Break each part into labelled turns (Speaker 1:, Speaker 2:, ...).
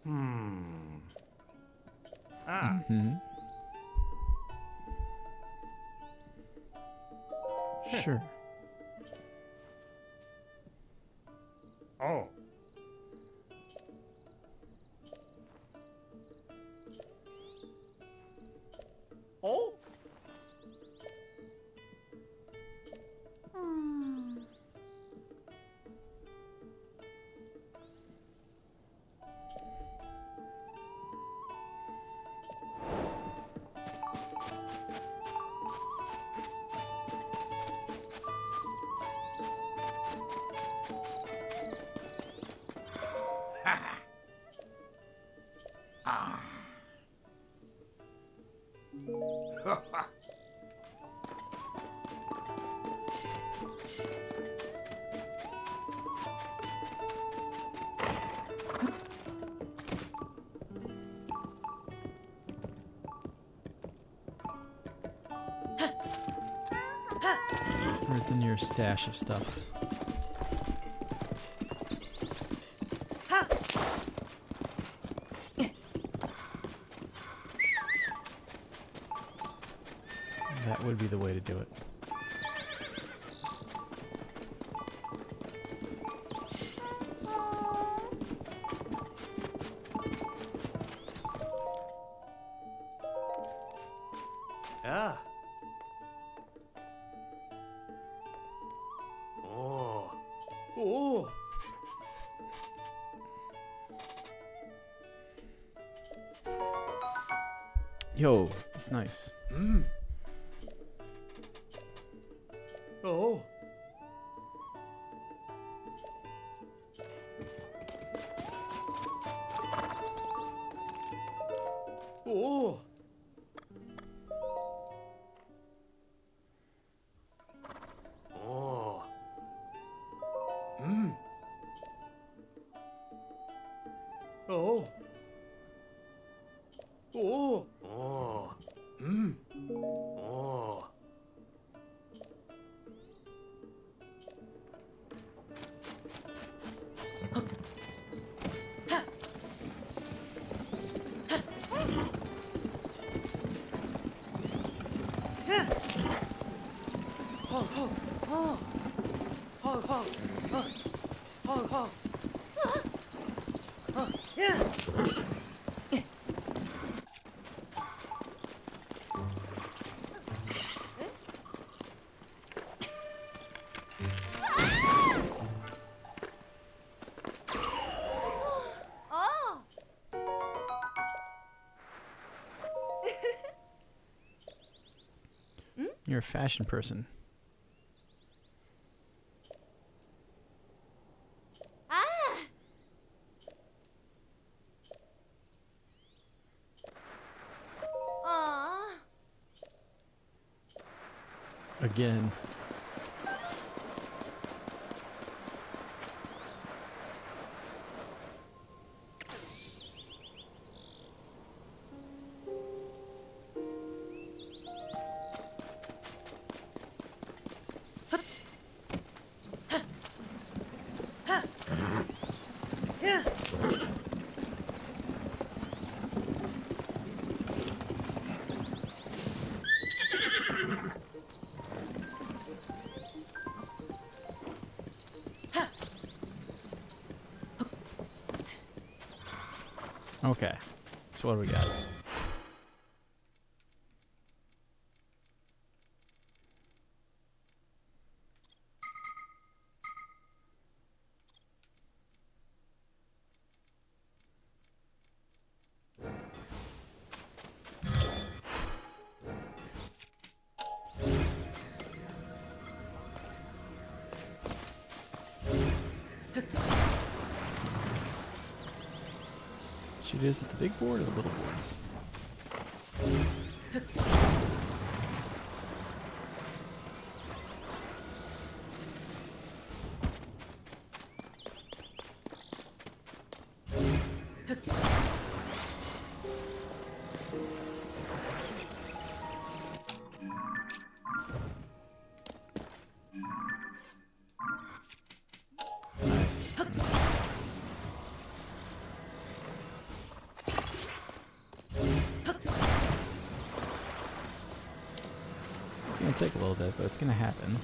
Speaker 1: Sure.
Speaker 2: Oh. Oh.
Speaker 1: Where's the nearest stash of stuff? That would be the way to do it.
Speaker 2: Yeah. Oh. Oh.
Speaker 1: Yo, it's nice.
Speaker 2: Oh. Oh. Oh. Oh. Oh. Oh. Oh.
Speaker 1: You're a fashion person. Again. Okay, so what do we got? Shoot is at the big board or the little boards? Nice. take a little bit, but it's gonna happen.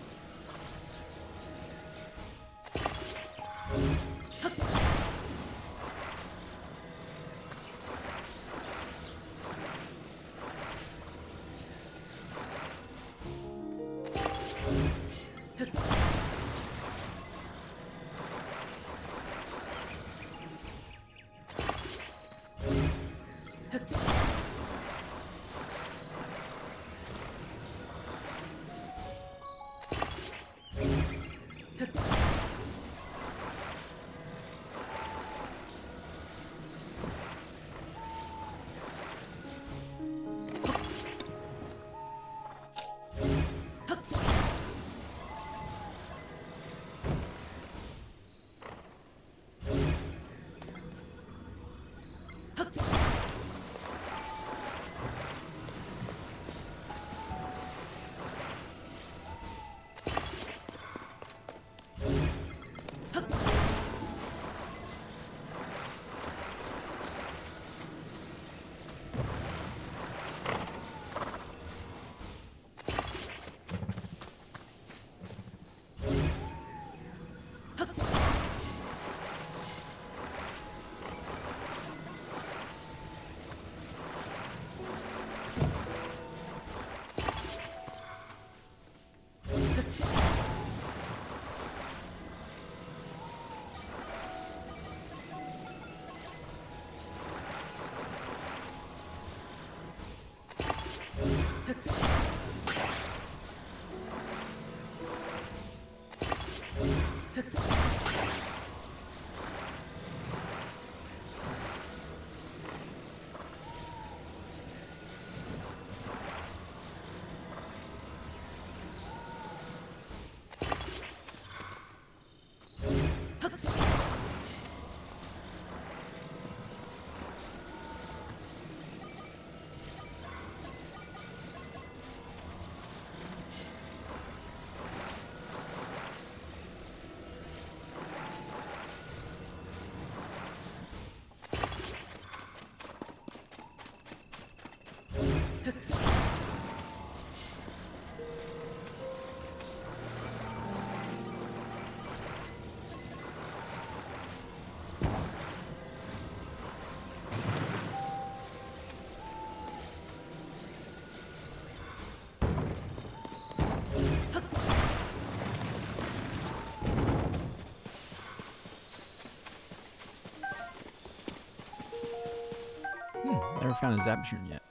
Speaker 1: Never found a zap mushroom yet.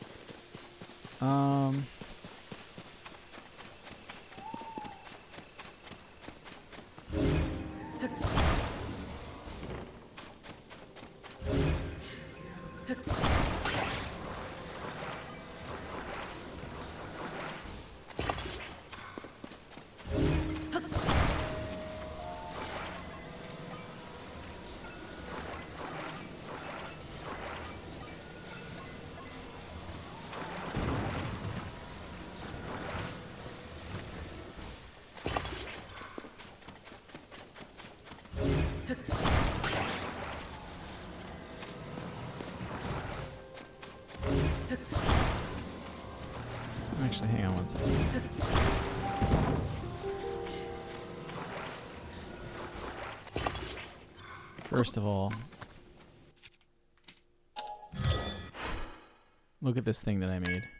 Speaker 1: Actually, hang on one second. First of all, look at this thing that I made.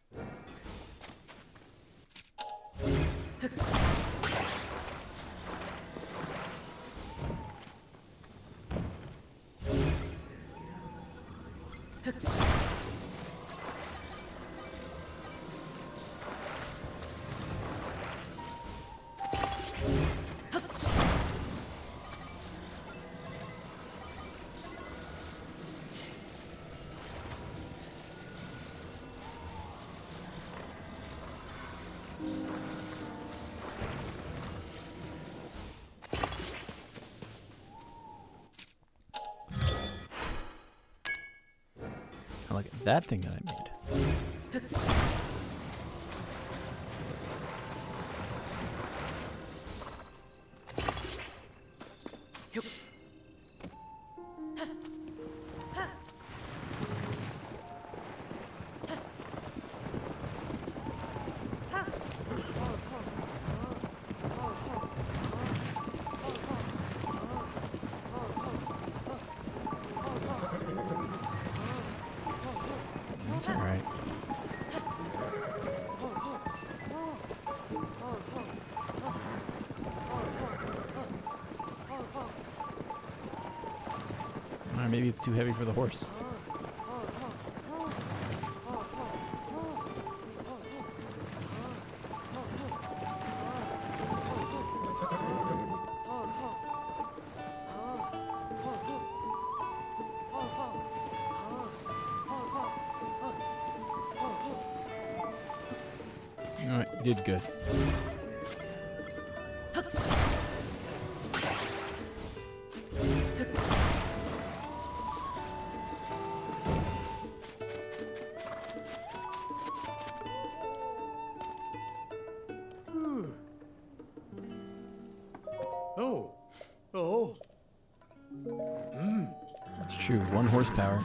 Speaker 1: Now look at that thing that I made. It's alright. Or maybe it's too heavy for the horse. Alright, you did good.
Speaker 2: Oh. Oh.
Speaker 1: It's true, 1 horsepower.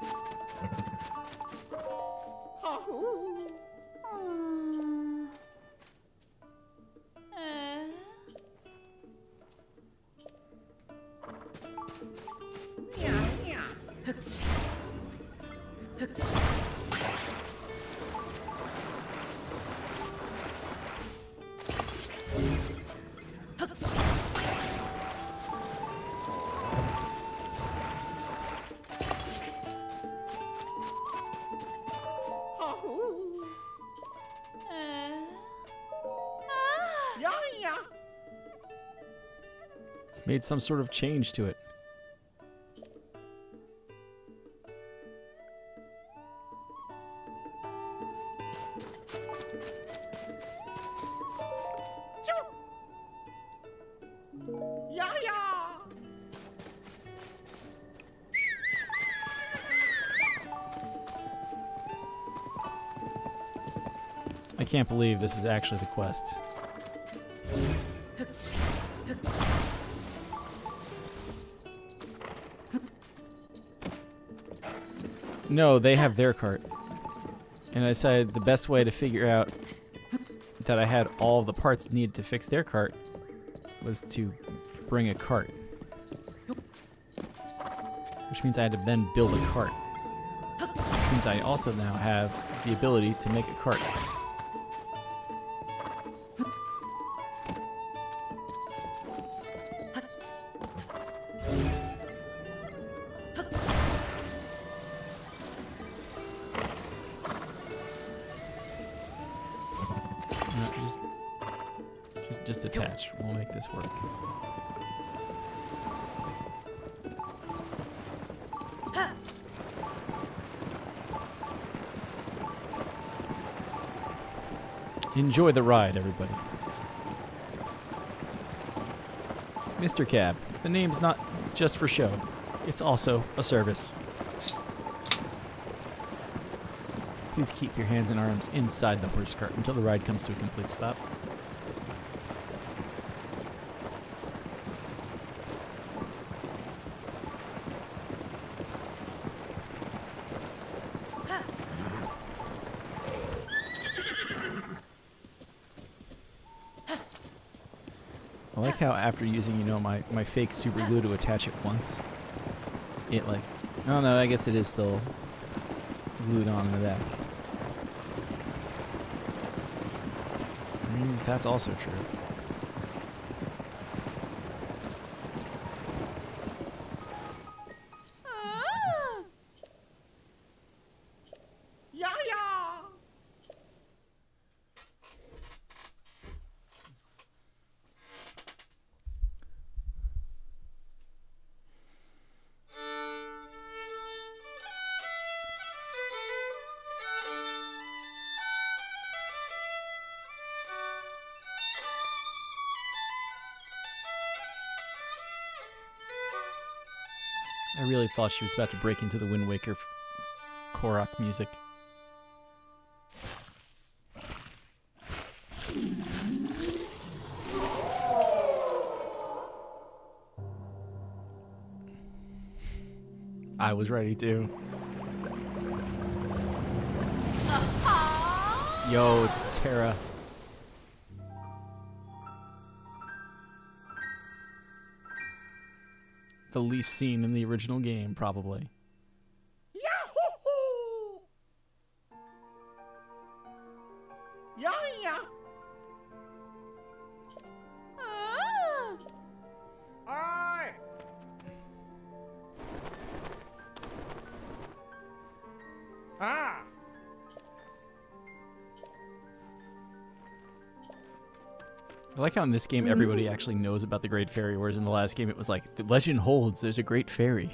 Speaker 1: It's made some sort of change to it. I can't believe this is actually the quest. No, they have their cart. And I decided the best way to figure out that I had all the parts needed to fix their cart was to bring a cart. Which means I had to then build a cart. Which means I also now have the ability to make a cart. Just attach. We'll make this work. Enjoy the ride, everybody. Mr. Cab, the name's not just for show. It's also a service. Please keep your hands and arms inside the horse cart until the ride comes to a complete stop. I like how after using, you know, my fake super glue to attach it once, it like, oh no, I guess it is still glued on in the back. That's also true. I really thought she was about to break into the Wind Waker Korok music. I was ready to. Yo, it's Terra. The least seen in the original game, probably.
Speaker 2: Yahoo!
Speaker 1: I like how in this game everybody actually knows about the Great Fairy, whereas in the last game it was like, the legend holds there's a Great Fairy.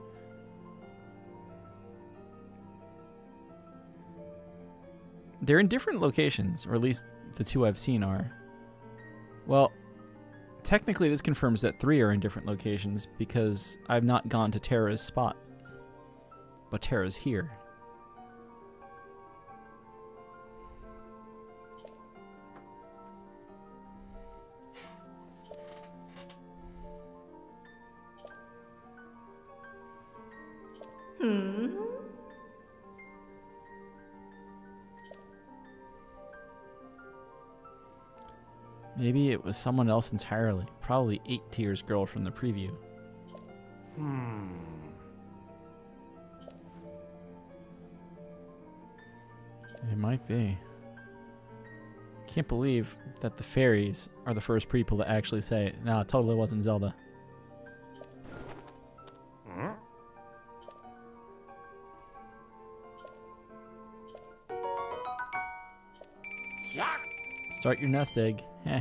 Speaker 1: They're in different locations, or at least the two I've seen are. Well, technically this confirms that 3 are in different locations because I've not gone to Terra's spot. But Terra's here. Maybe it was someone else entirely. Probably 8 Tears girl from the preview. It might be. Can't believe that the fairies are the first people to actually say, no, it totally wasn't Zelda. Start your nest egg. Heh.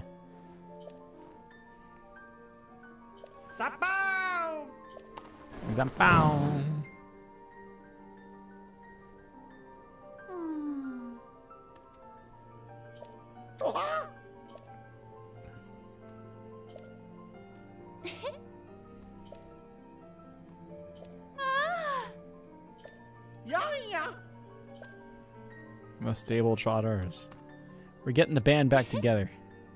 Speaker 2: Zapow!
Speaker 1: Zapow! Most stable trotters. We're getting the band back together.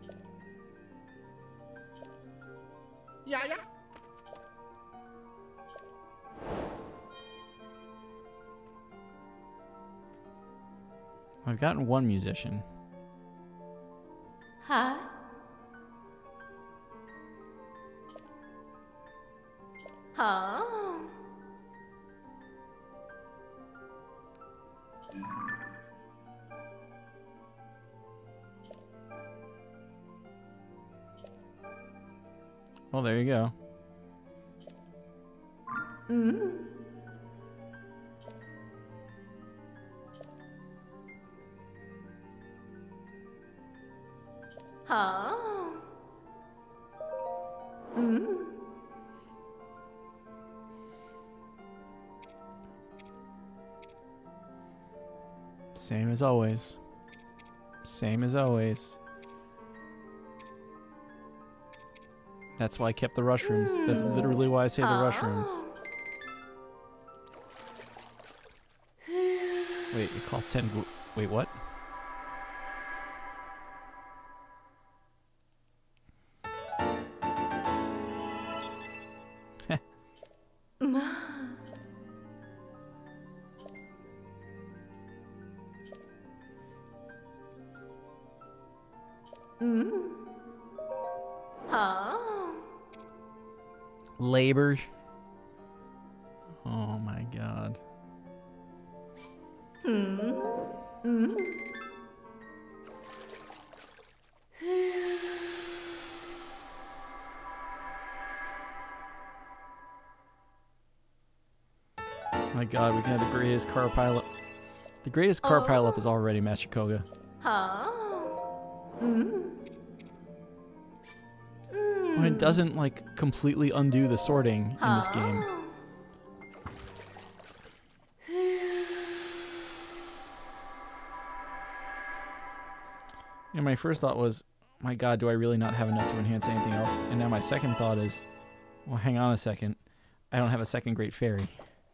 Speaker 2: Yeah.
Speaker 1: I've gotten one musician.
Speaker 3: Huh? Huh?
Speaker 1: Well, there you go.
Speaker 3: Huh?
Speaker 1: Same as always. Same as always. That's why I kept the rush rooms. That's literally why I say the rush rooms. Wait, it costs 10 wait, what?
Speaker 3: Huh?
Speaker 1: Labor. Oh my god. My god, we can have the greatest car pileup. The greatest car pileup is already Master Koga.
Speaker 3: Huh?
Speaker 1: When it doesn't, like, completely undo the sorting in this game. And my first thought was, my god, do I really not have enough to enhance anything else? And now my second thought is, well, hang on a second. I don't have a second Great Fairy.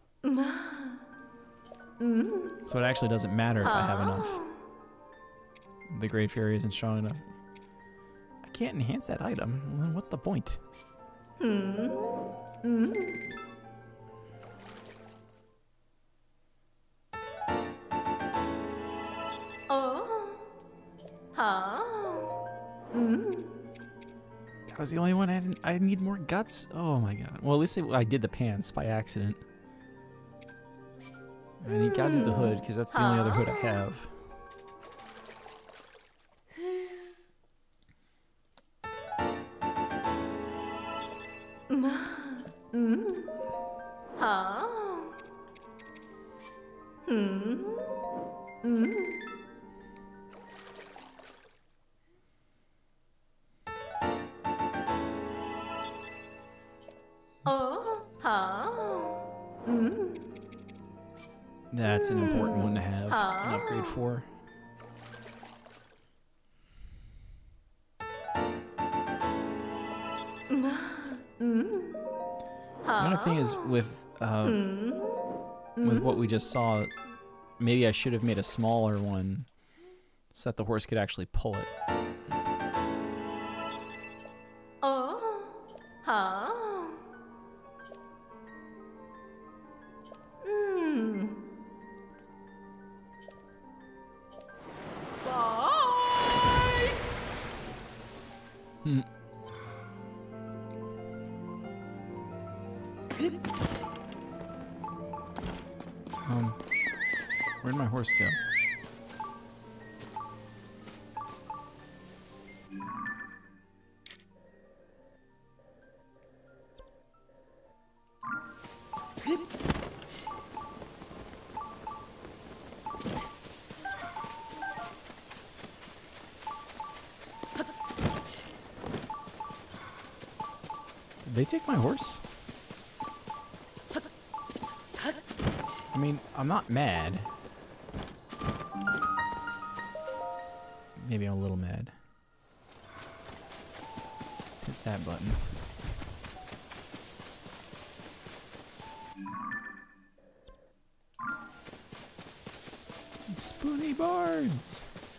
Speaker 1: So it actually doesn't matter if I have enough. The Great Fairy isn't strong enough. I can't enhance that item. Well, then what's the point? That was the only one I didn't. I need more guts. Oh my god. Well, at least I did the pants by accident. And you gotta do the hood because that's the only other hood I have.
Speaker 3: Huh? Mm.
Speaker 1: That's an important one to have an upgrade for. The only thing is with what we just saw, maybe I should have made a smaller one so that the horse could actually pull it.
Speaker 3: Huh? Mm. Bye.
Speaker 1: Hmm. Where'd my horse go? Did they take my horse? I mean, I'm not mad. Maybe I'm a little mad. Hit that button. Spoony Bards!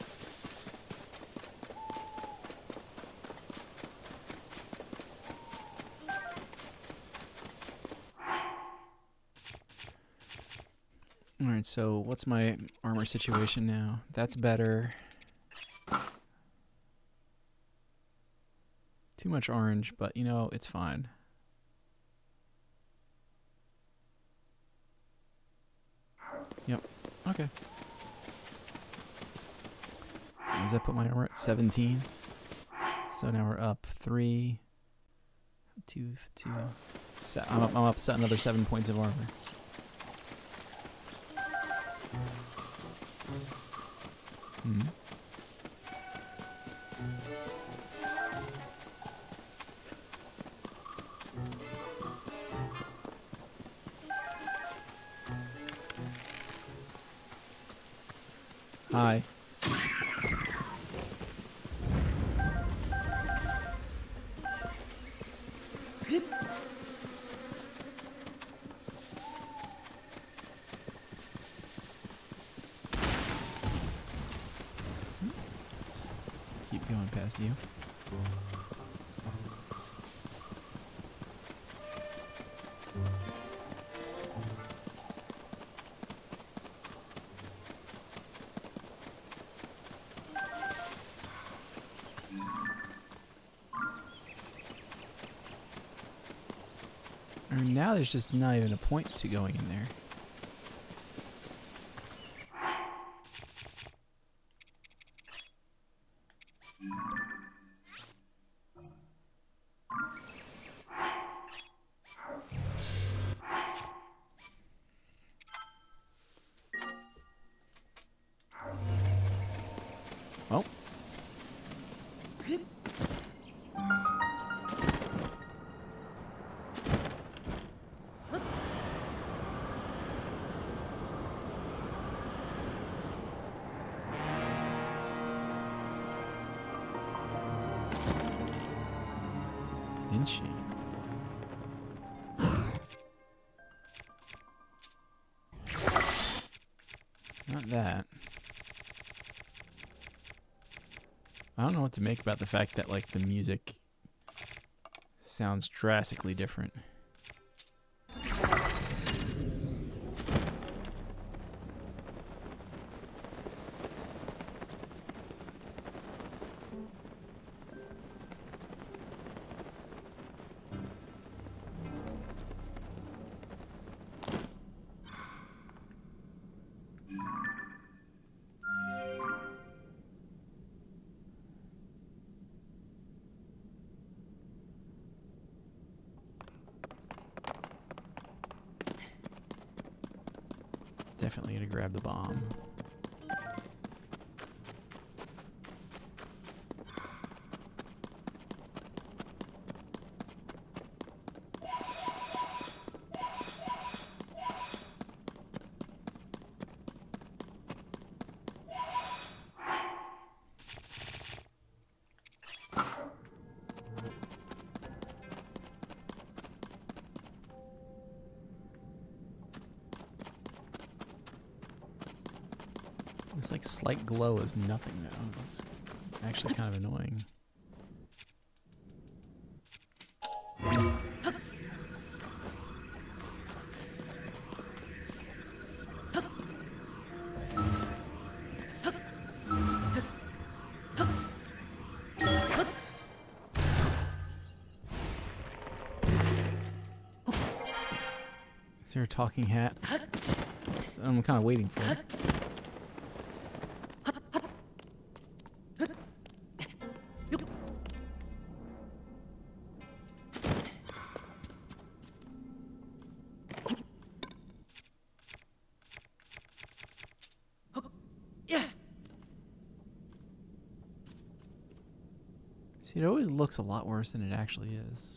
Speaker 1: Alright, so what's my armor situation now? That's better. Too much orange, but you know, it's fine. Yep, okay. Does that put my armor at 17? So now we're up 3, 2, 2. I'm up another 7 points of armor. Hmm. Hi. Let's keep going past you. And now there's just not even a point to going in there. Oh. Inchi. Not that. I don't know what to make about the fact that, like, the music sounds drastically different. Definitely gonna grab the bomb. This like slight glow is nothing though. It's actually kind of annoying. Is there a talking hat? So I'm kind of waiting for it. See, it always looks a lot worse than it actually is.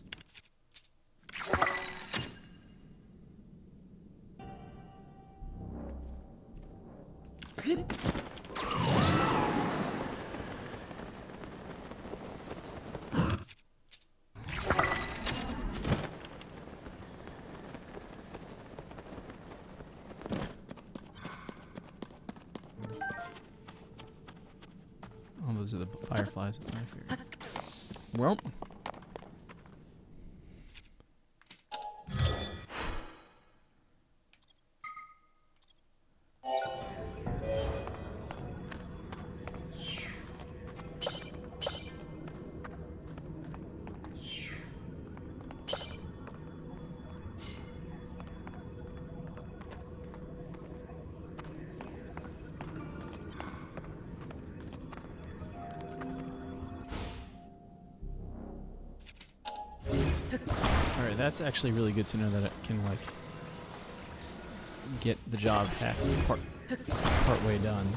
Speaker 1: Oh, those are the fireflies. That's my favorite. Well. Alright, that's actually really good to know that it can, like, get the job part way done.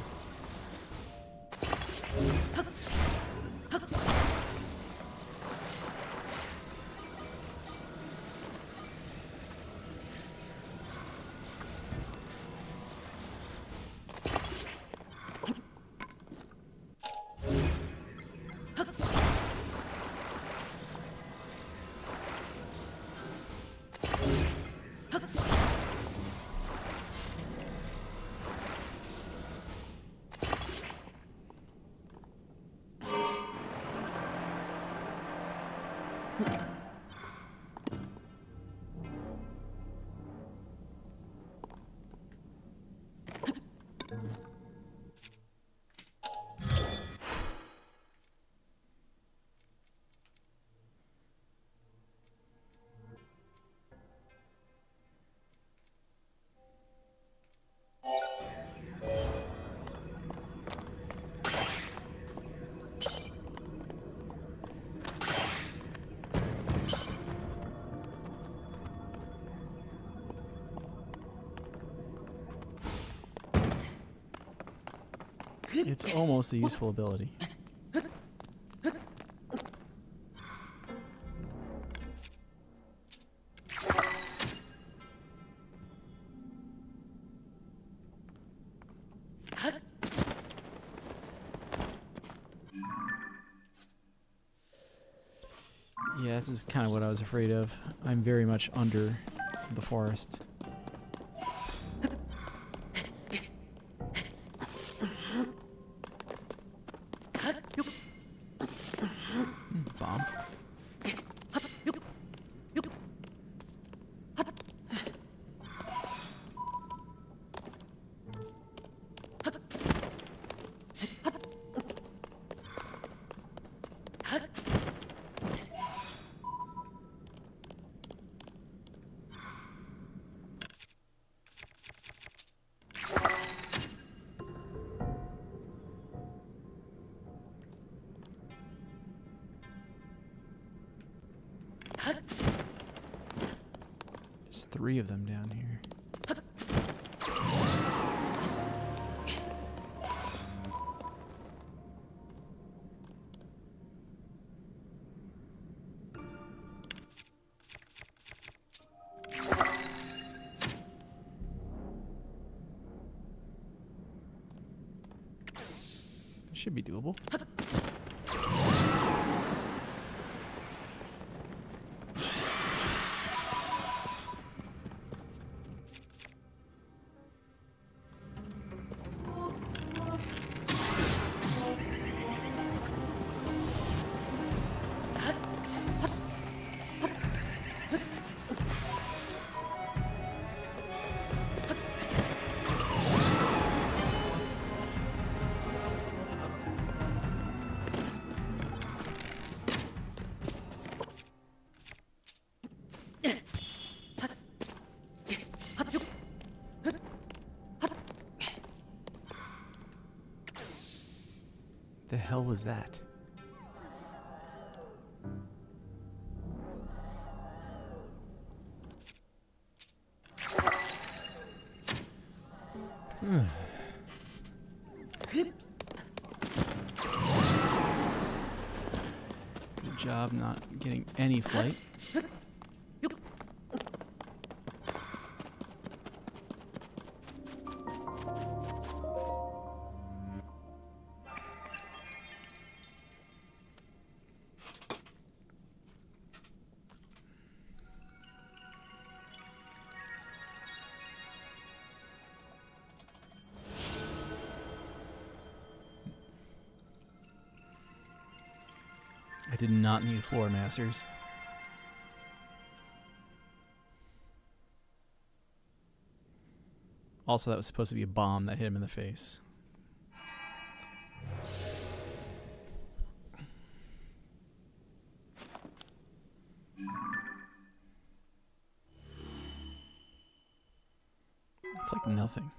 Speaker 1: It's almost a useful ability. Yeah, this is kind of what I was afraid of. I'm very much under the forest. Bomb. There's 3 of them down here. Should be doable. was that? Good job not getting any flight. I did not need floor masters. Also, that was supposed to be a bomb that hit him in the face. It's like nothing.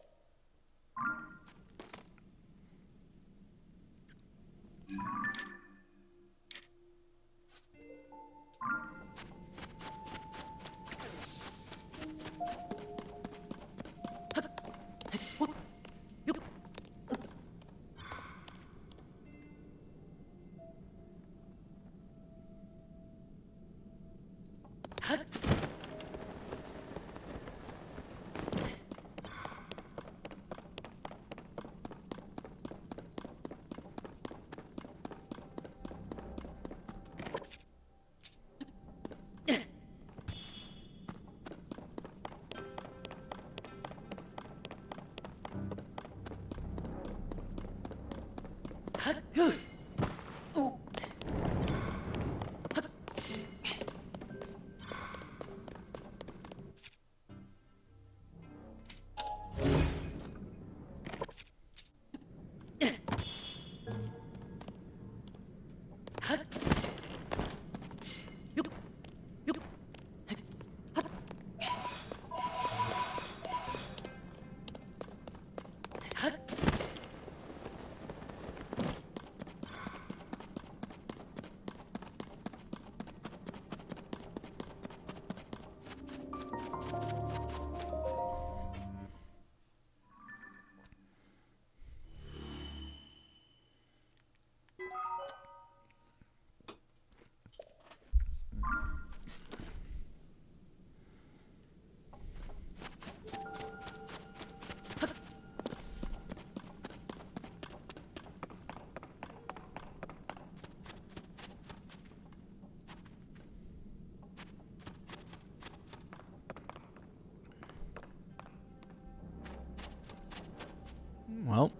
Speaker 1: Well.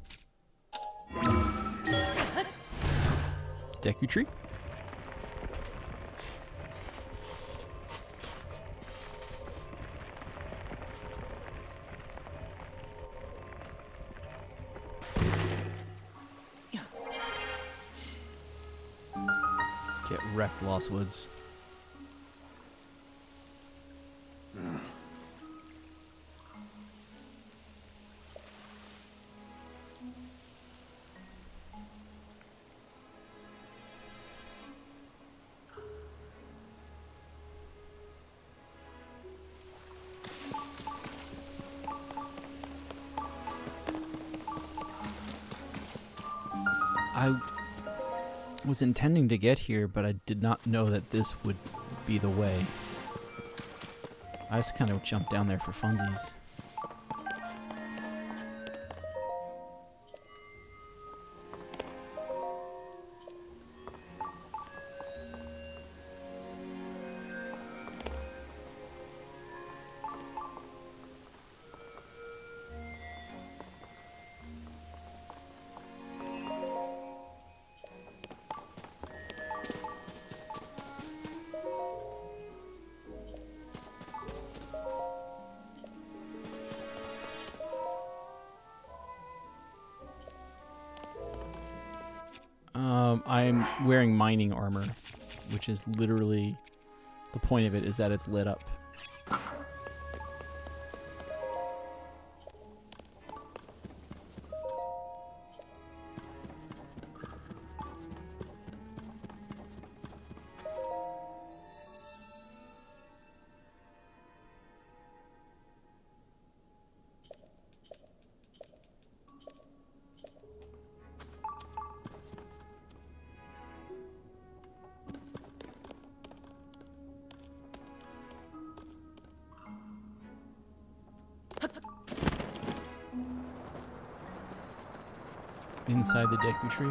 Speaker 1: Deku tree? Get wrecked, Lost Woods. I was intending to get here, but I did not know that this would be the way. I just kind of jumped down there for funsies. I'm wearing mining armor, which is literally the point of it is that it's lit up. inside the Deku Tree.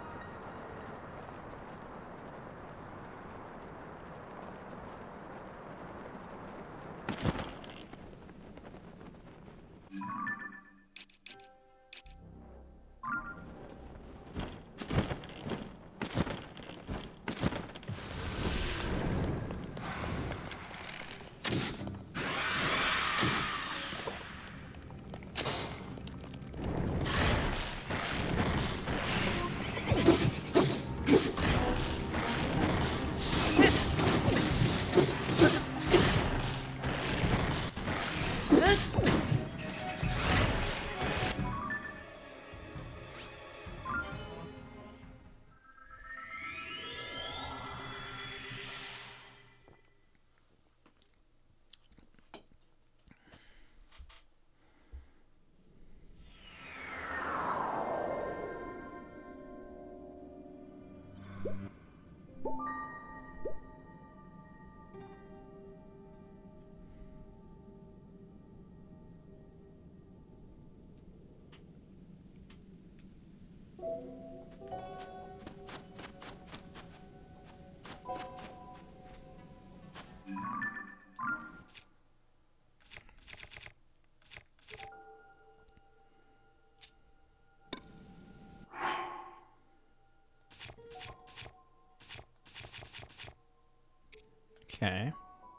Speaker 1: Okay.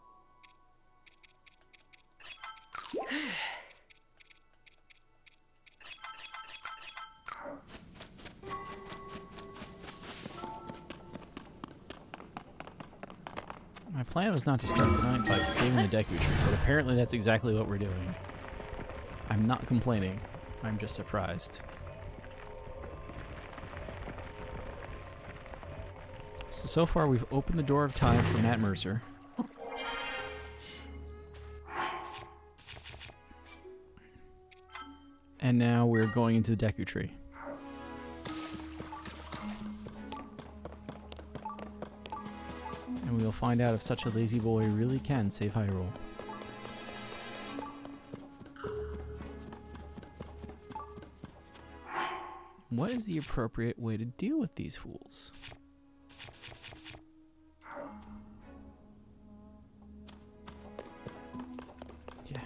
Speaker 1: My plan was not to start the night by saving the Deku Tree, but apparently that's exactly what we're doing. I'm not complaining. I'm just surprised. So far we've opened the door of time for Matt Mercer. And now we're going into the Deku Tree. And we'll find out if such a lazy boy really can save Hyrule. What is the appropriate way to deal with these fools? Yeah.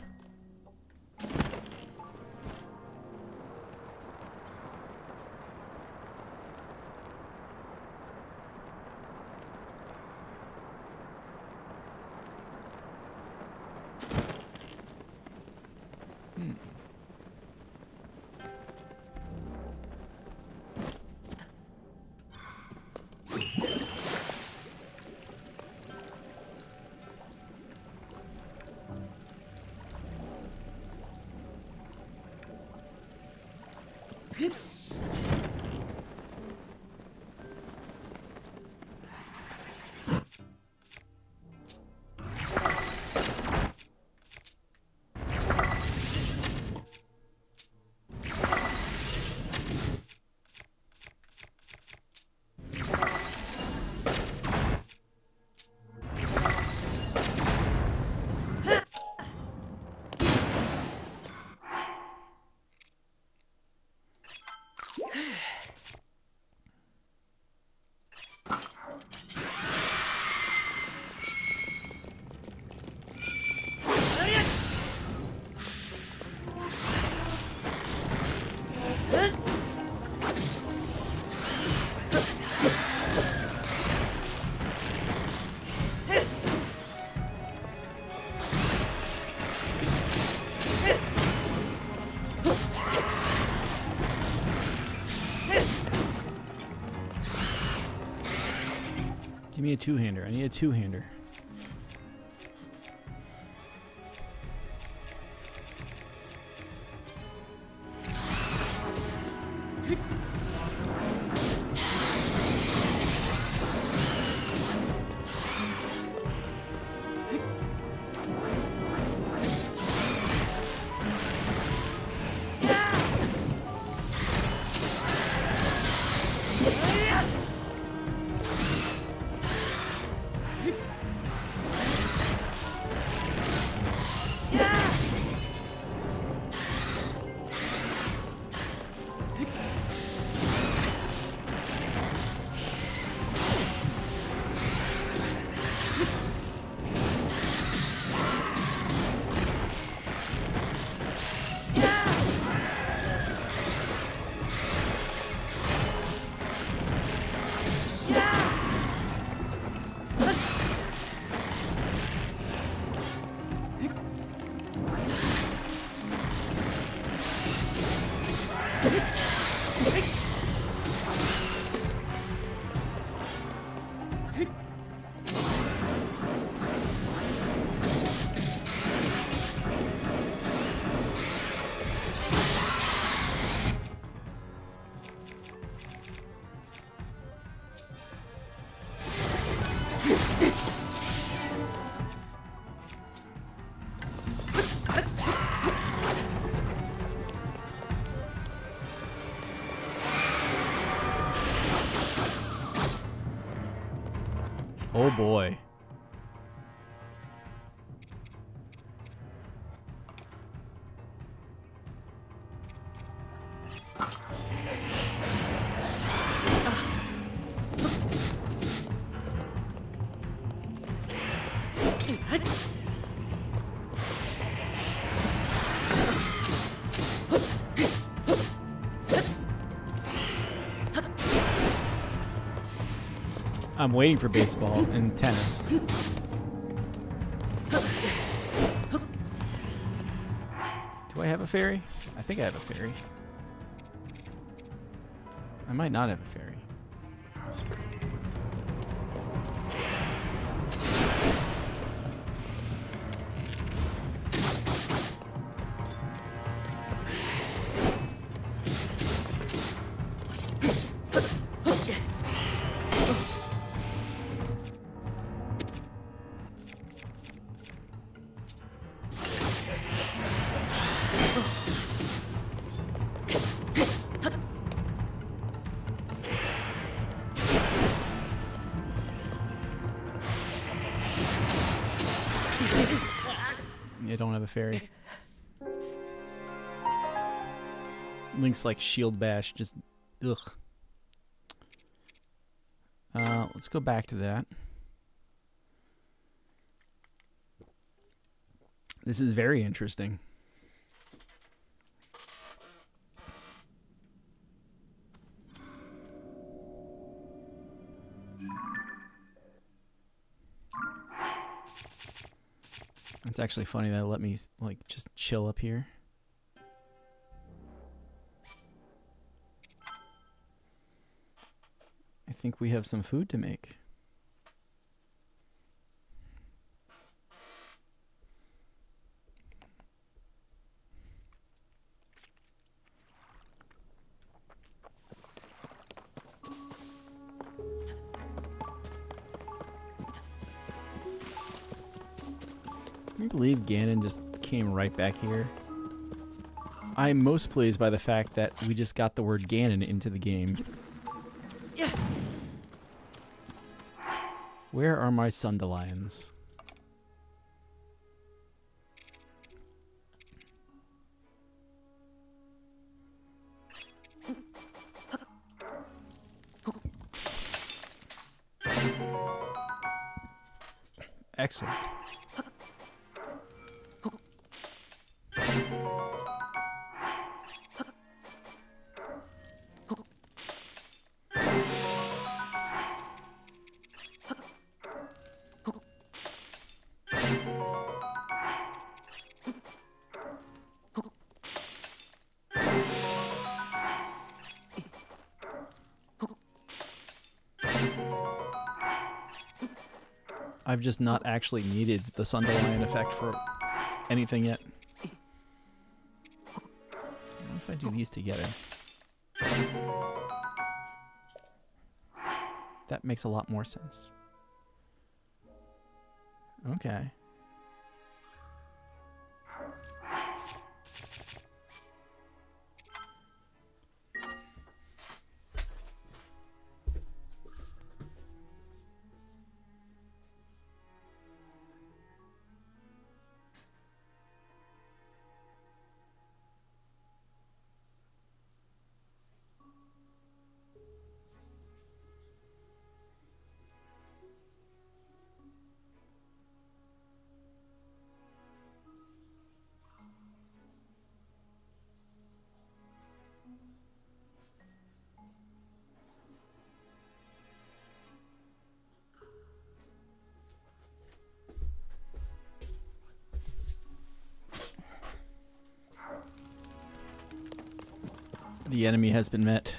Speaker 1: Give me a two-hander. I need a two-hander. Oh boy. I'm waiting for baseball and tennis. Do I have a fairy? I think I have a fairy. I might not have a fairy. I don't have a fairy. Link's like shield bash, just ugh. Let's go back to that. This is very interesting. It's actually funny that it let me like just chill up here. I think we have some food to make. Can you believe Ganon just came right back here? I'm most pleased by the fact that we just got the word Ganon into the game.
Speaker 3: Yeah.
Speaker 1: Where are my Sundelions? Excellent. I've just not actually needed the Sundelion effect for anything yet. What if I do these together? That makes a lot more sense. Okay. The enemy has been met.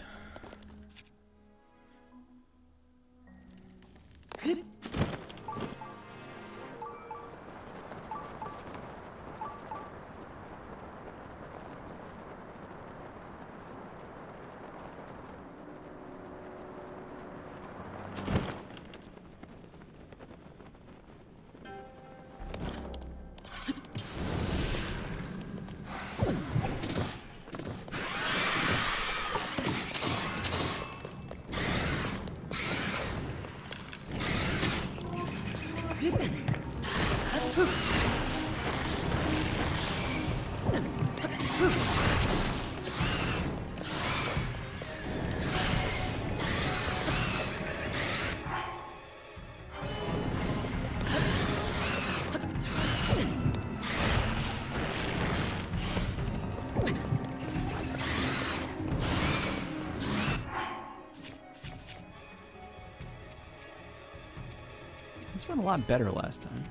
Speaker 1: lot better last time.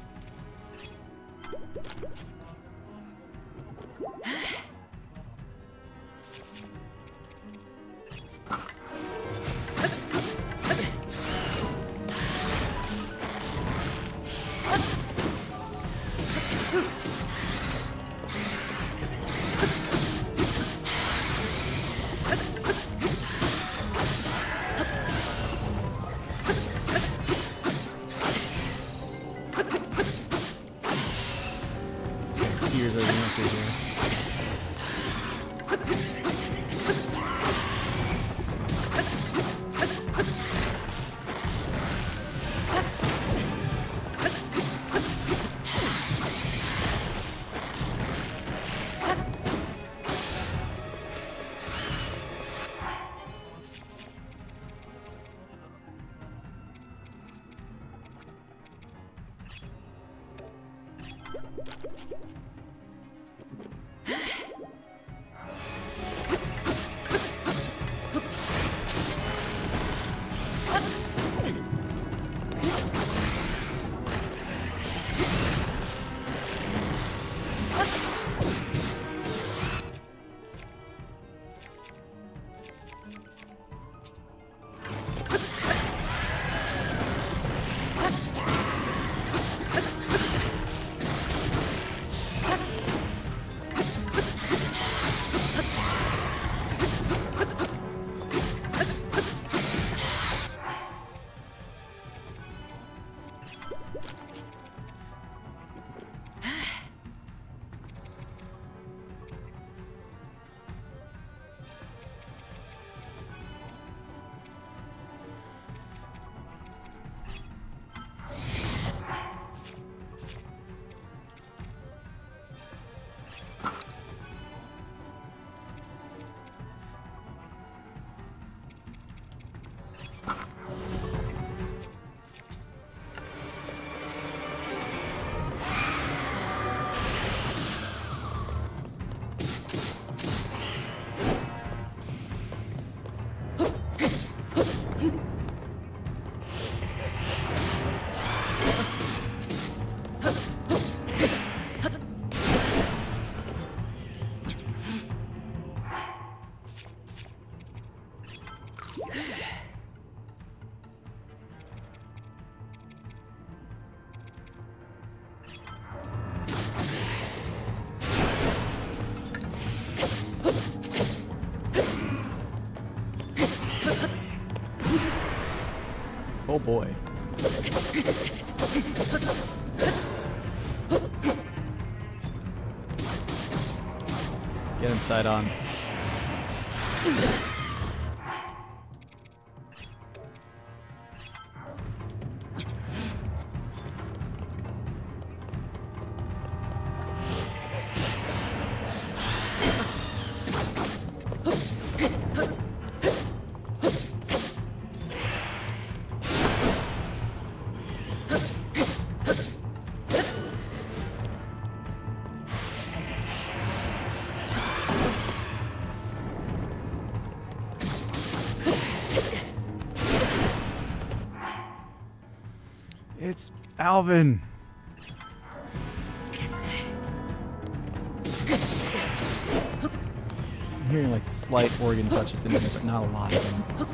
Speaker 1: Skiers are the answer here. Oh boy. Get him side on. It's Alvin. I'm hearing like slight organ touches in here, but not a lot of them.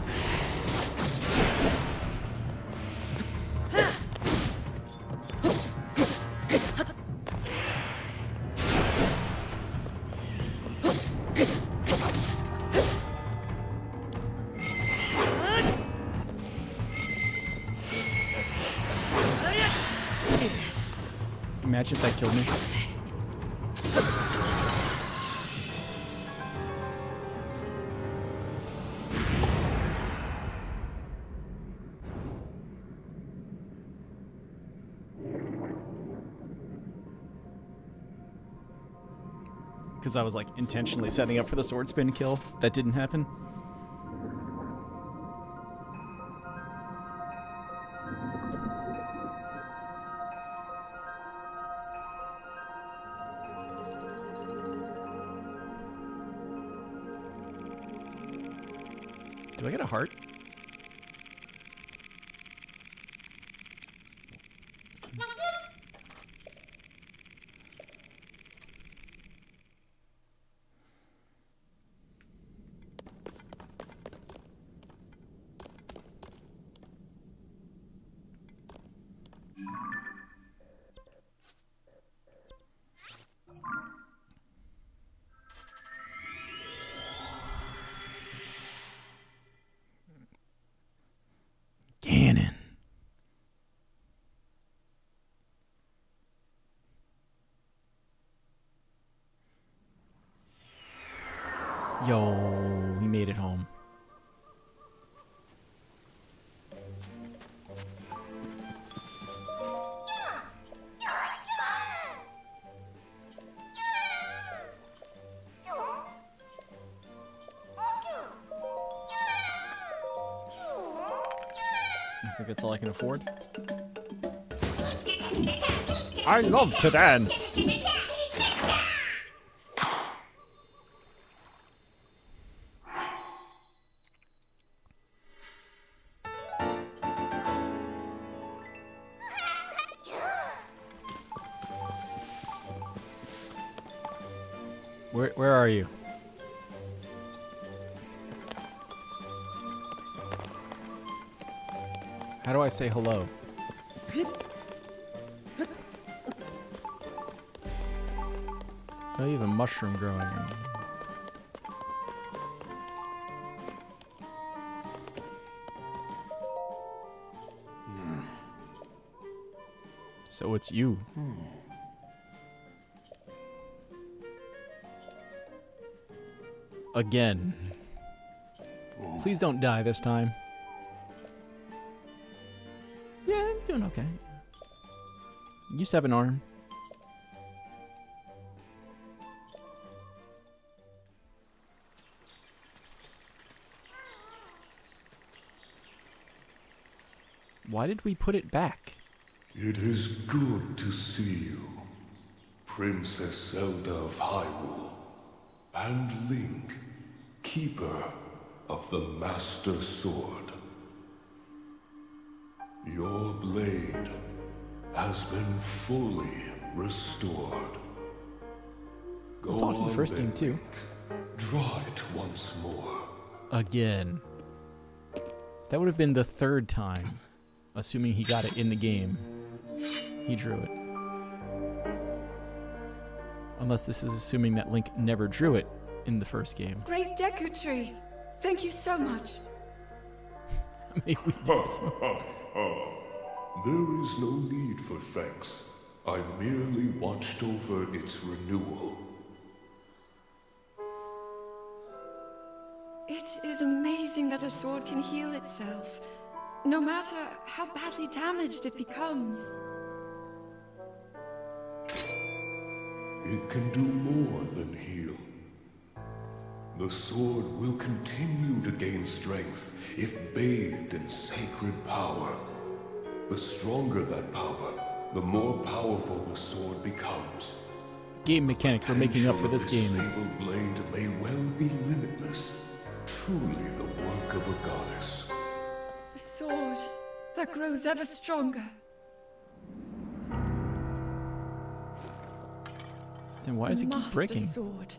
Speaker 1: Imagine if that killed me. Because I was like intentionally setting up for the sword spin kill. That didn't happen. Do I get a heart? Yo, we made it home. I think that's all I can afford. I love to dance! Where are you? How do I say hello? Oh, you have a mushroom growing. So it's you. Again. Please don't die this time. Yeah, I'm doing okay. You used to have an arm. Why did we put it back?
Speaker 4: It is good to see you, Princess Zelda of Hyrule, and Link, Keeper of the Master Sword. Your blade has been fully restored. Go
Speaker 1: Talking
Speaker 4: on
Speaker 1: first
Speaker 4: then,
Speaker 1: team too.
Speaker 4: Link. Draw it once more.
Speaker 1: Again. That would have been the third time, assuming he got it in the game. He drew it. Unless this is assuming that Link never drew it in the first game.
Speaker 3: Great Deku Tree. Thank you so much.
Speaker 1: Maybe we did.
Speaker 4: There is no need for thanks. I merely watched over its renewal.
Speaker 3: It is amazing that a sword can heal itself, no matter how badly damaged it becomes.
Speaker 4: It can do more than heal. The sword will continue to gain strength if bathed in sacred power. The stronger that power, the more powerful the sword becomes.
Speaker 1: Game mechanics were making up for this game.
Speaker 4: This fabled blade may well be limitless. Truly the work of a goddess.
Speaker 3: A sword that grows ever stronger.
Speaker 1: Then why does it keep breaking?
Speaker 3: Master sword.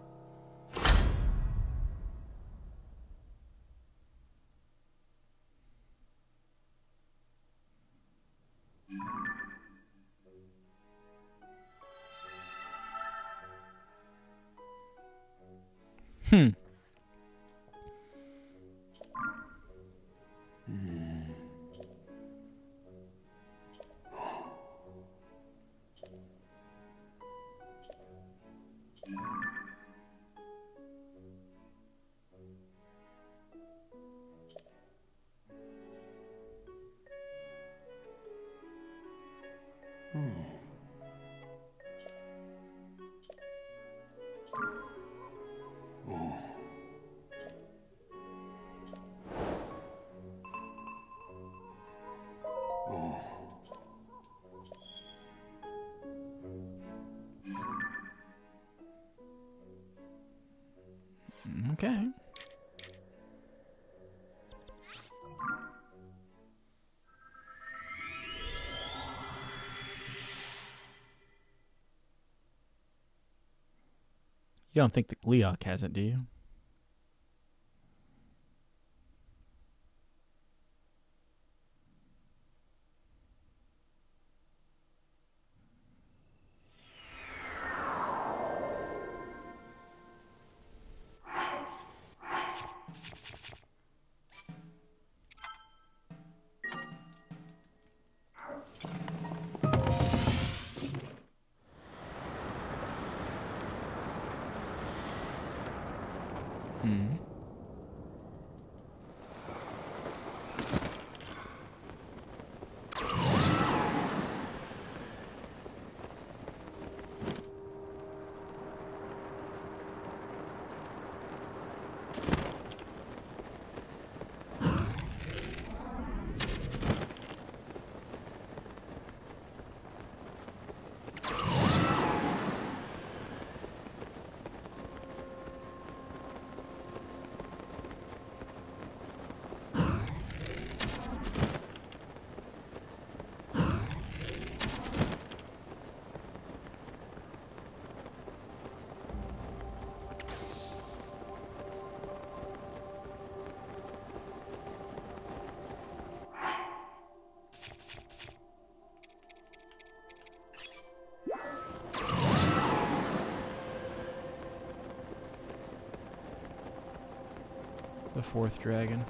Speaker 1: Okay. You don't think that Leok has it, do you? Hmm. The fourth dragon.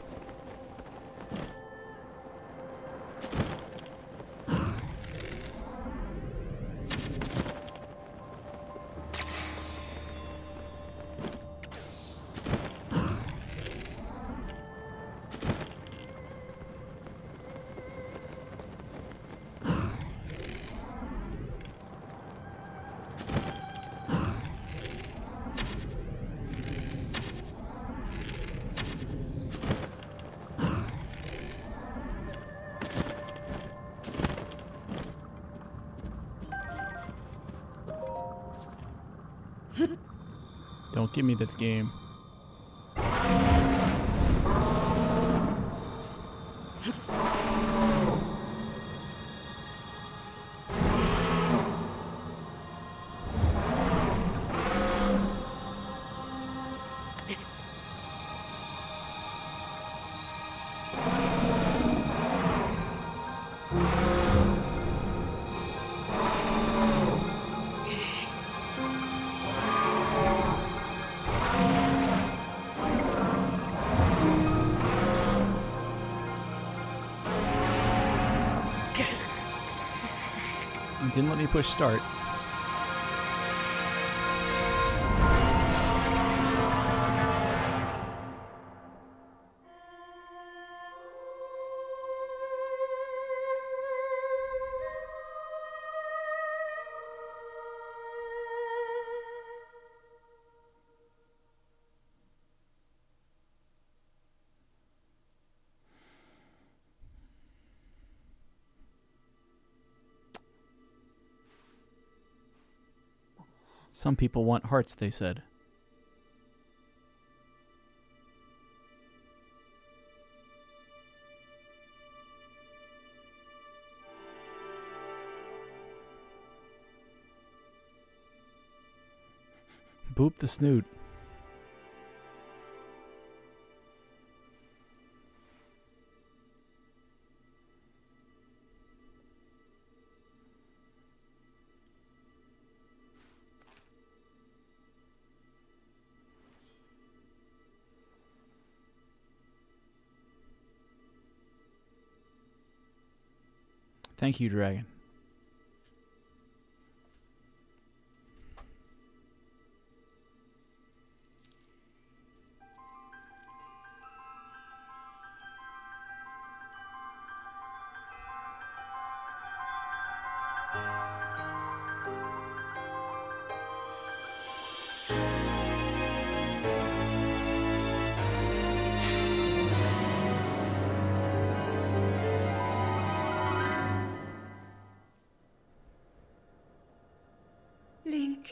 Speaker 1: Don't give me this game. It didn't let me push start. Some people want hearts, they said. Boop the snoot. Thank you, dragon.
Speaker 3: Link.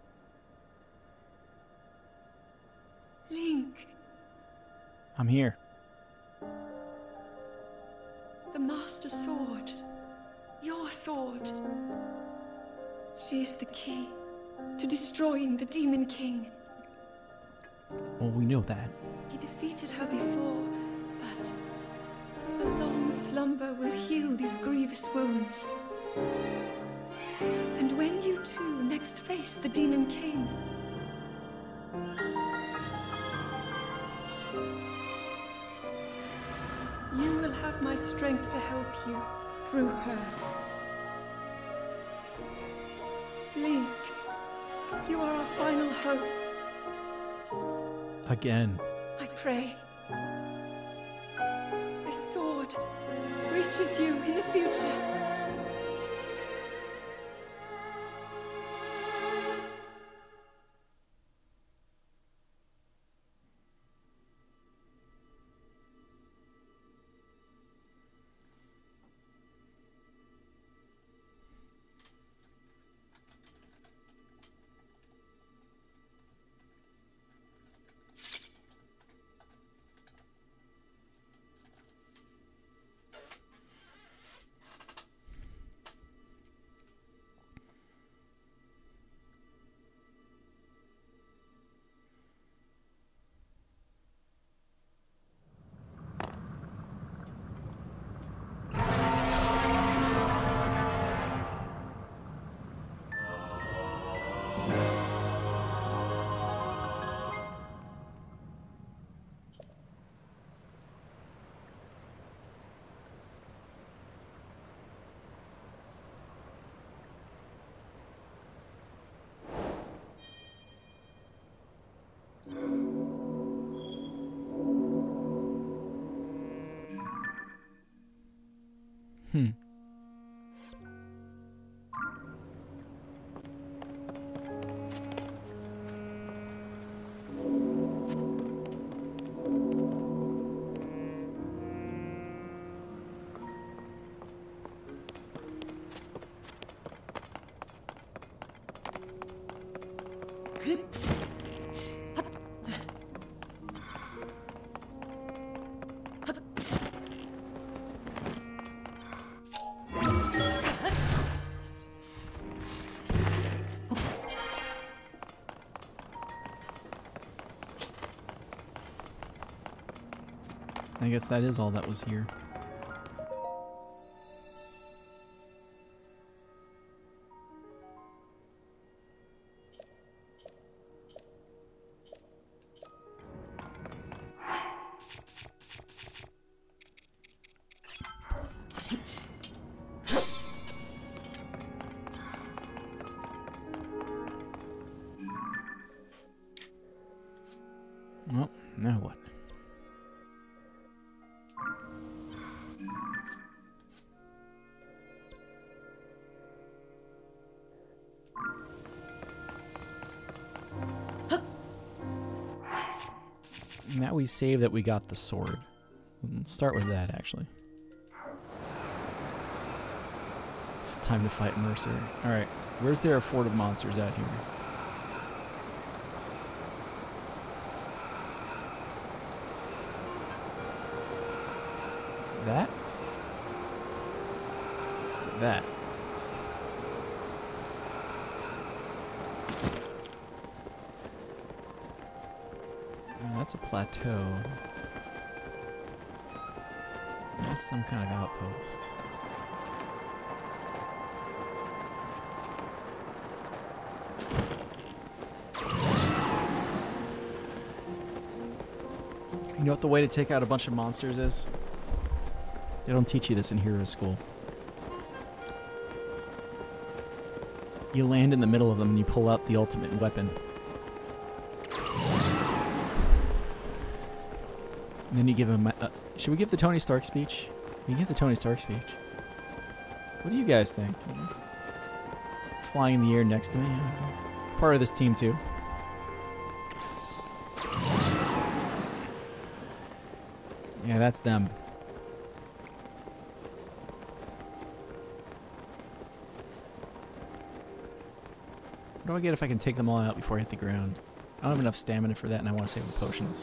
Speaker 3: Link.
Speaker 1: I'm here.
Speaker 3: The Master Sword. Your sword. She is the key to destroying the Demon King.
Speaker 1: Well, we know that.
Speaker 3: He defeated her before, but a long slumber will heal these grievous wounds. And when you two next face the Demon King, you will have my strength to help you through her. Link, you are our final hope.
Speaker 1: Again.
Speaker 3: I pray. This sword reaches you in the future.
Speaker 1: I guess that is all that was here. Well, now what? Now we save that we got the sword. Let's start with that, actually. Time to fight Mercer. Alright, where's their fort of monsters out here? Is it that? Is it that? That's a plateau. That's some kind of outpost. You know what the way to take out a bunch of monsters is? They don't teach you this in hero school. You land in the middle of them and you pull out the ultimate weapon. And then you give him... should we give the Tony Stark speech? We give the Tony Stark speech. What do you guys think? Flying in the air next to me? Part of this team too. Yeah, that's them. What do I get if I can take them all out before I hit the ground? I don't have enough stamina for that and I want to save the potions.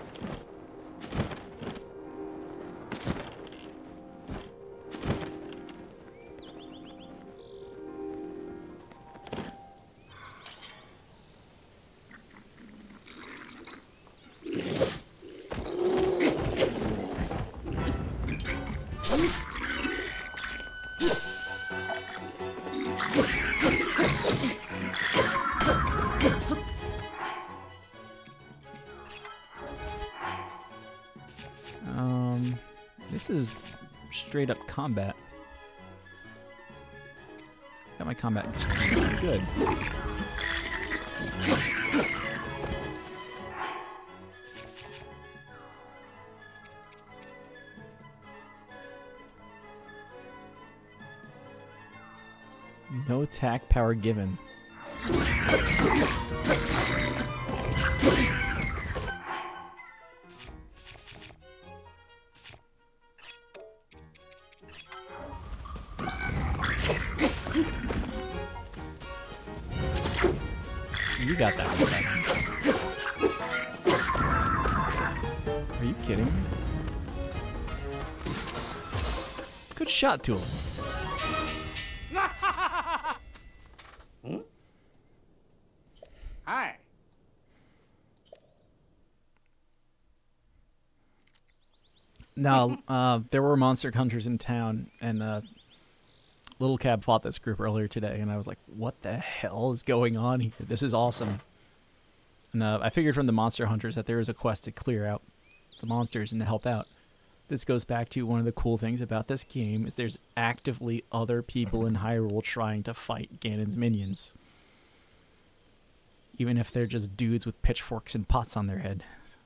Speaker 1: This is straight up combat. Got my combat good. attack power given. You got that one second. Are you kidding me? Good shot, Tool.
Speaker 2: Hi.
Speaker 1: Now, there were monster hunters in town, and Little Cab fought this group earlier today, and I was like, what the hell is going on here? This is awesome. And I figured from the monster hunters that there is a quest to clear out the monsters and to help out. This goes back to one of the cool things about this game is there's actively other people in Hyrule trying to fight Ganon's minions. Even if they're just dudes with pitchforks and pots on their head.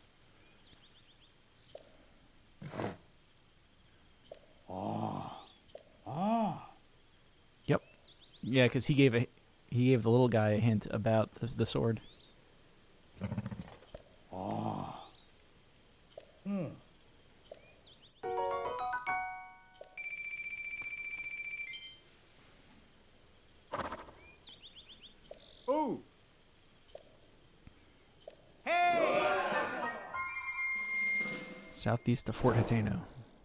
Speaker 1: Yep. Yeah, because he gave the little guy a hint about the sword.
Speaker 2: Ooh. Hey.
Speaker 1: Southeast of Fort Hateno.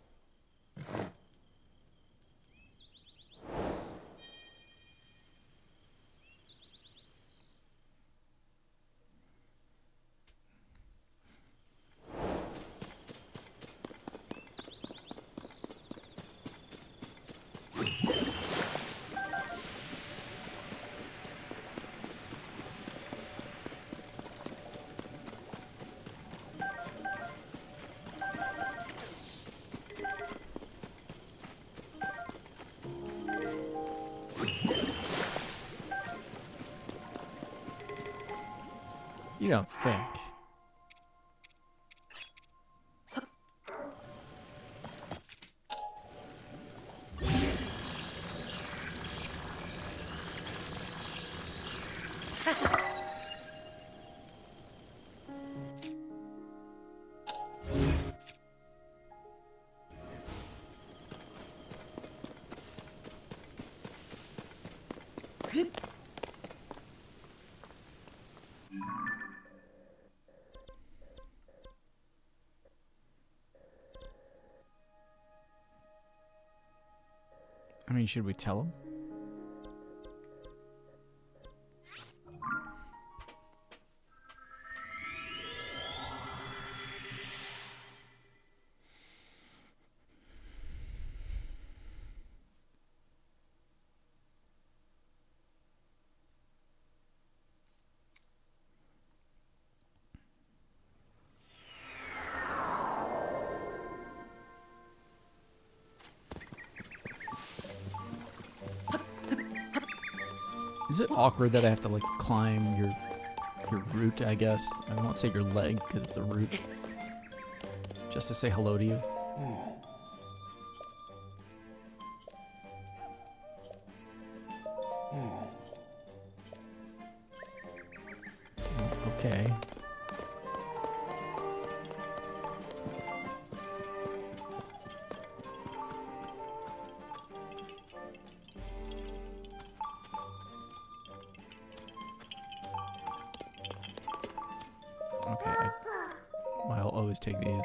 Speaker 1: You don't think. I mean, should we tell him? Is it awkward that I have to like climb your root, I guess? I won't say your leg because it's a root. Just to say hello to you. Okay. Okay, I'll always take these.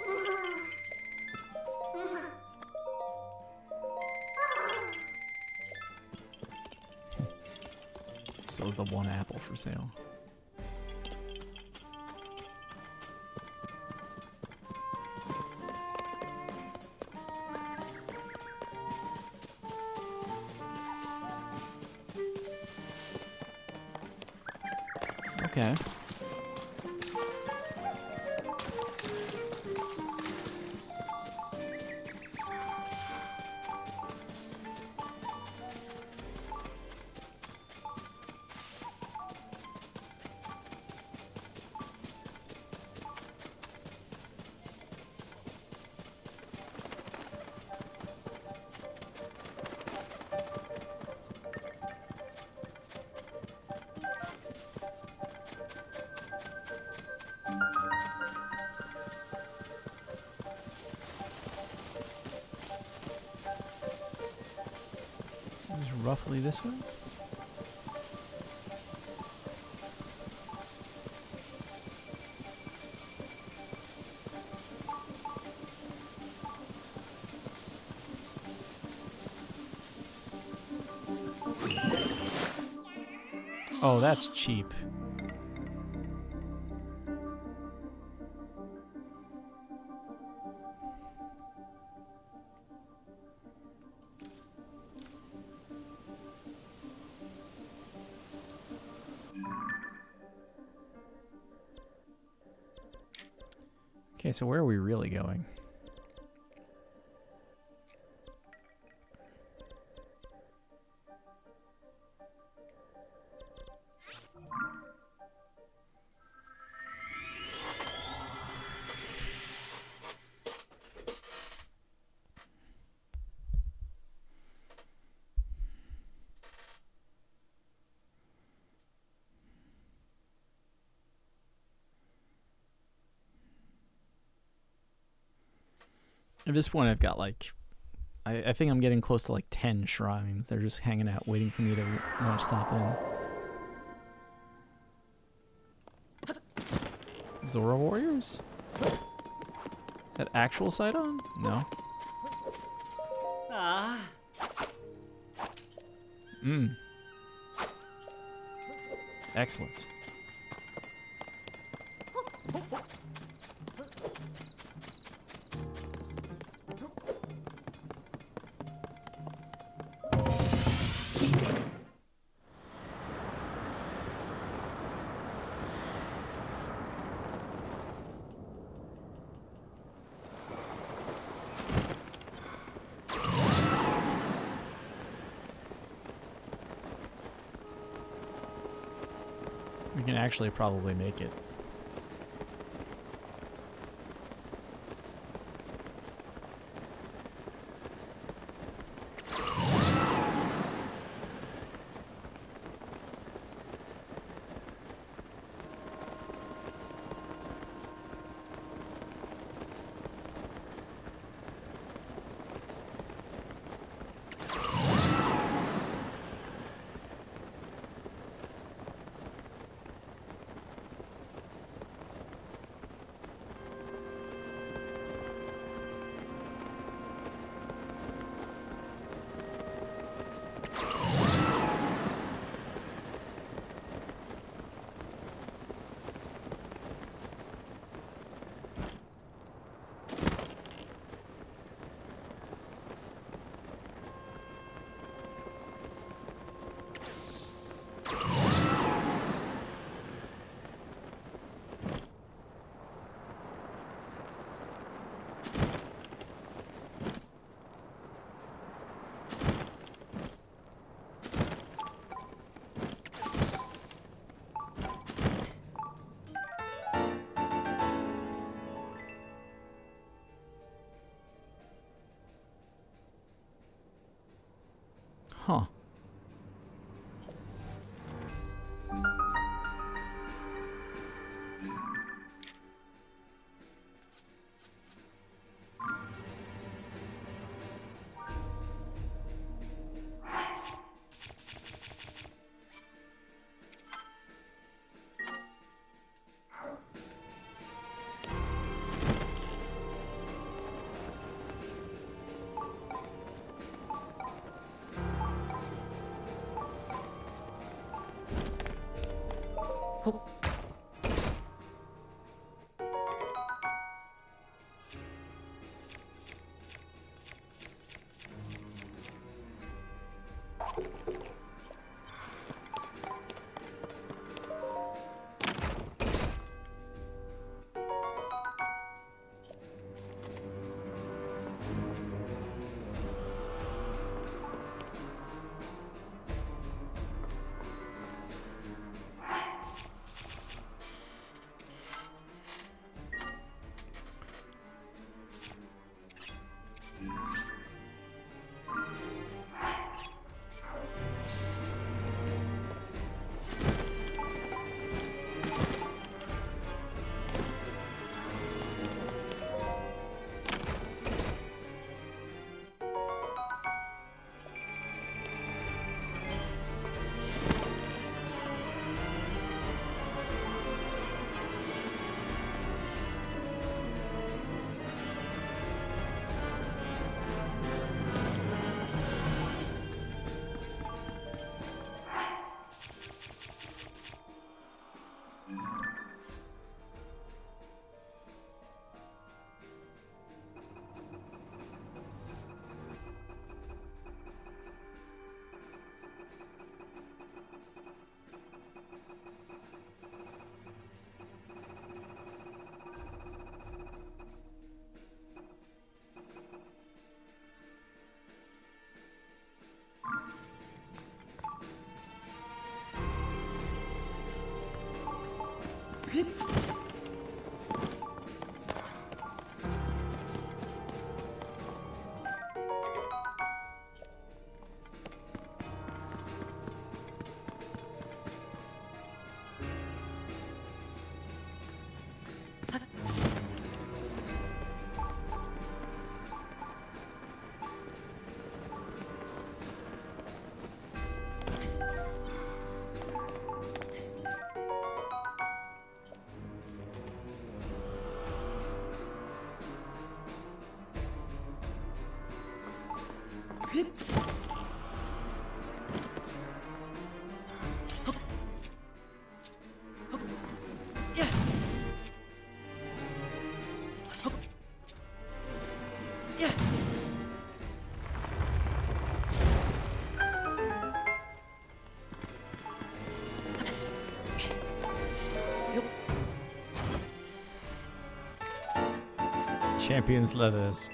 Speaker 1: So is the one apple for sale. Okay. roughly this way. Oh, that's cheap. Okay, so where are we really going? At this point, I've got like, I think I'm getting close to like 10 shrines. They're just hanging out, waiting for me to want to stop in. Zora Warriors? That actual Sidon? No.
Speaker 2: Ah.
Speaker 1: Excellent. We can actually probably make it. Huh. Champion's leathers.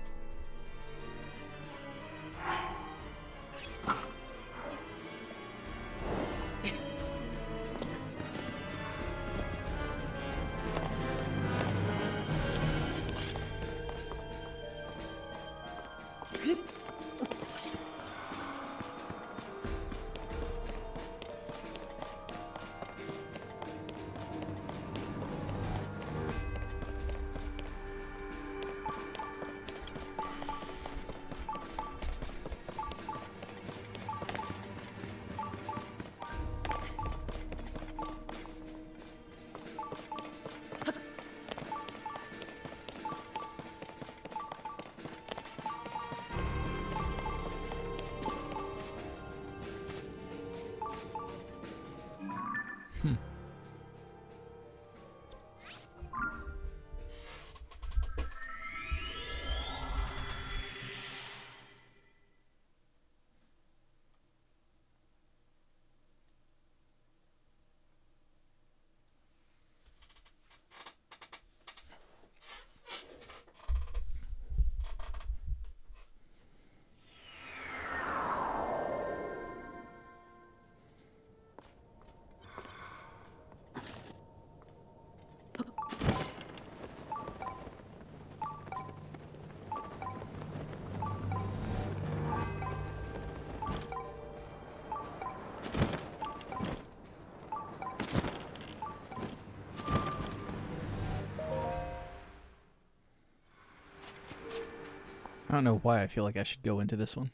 Speaker 1: I don't know why I feel like I should go into this one.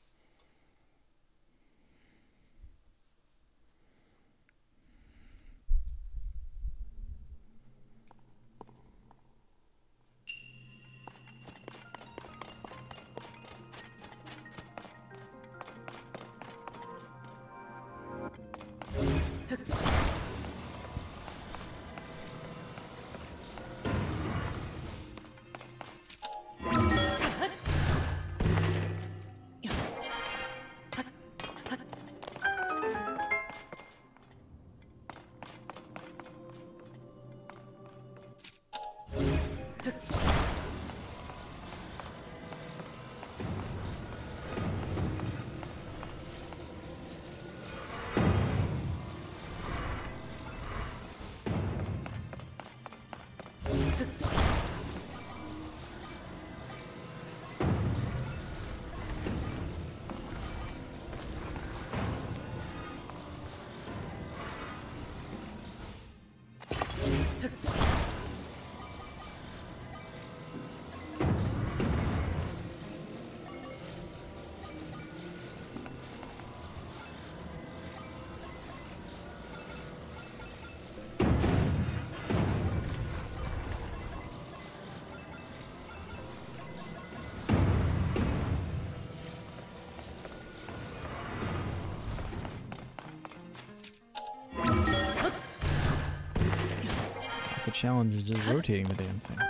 Speaker 1: The challenge is just rotating the damn thing.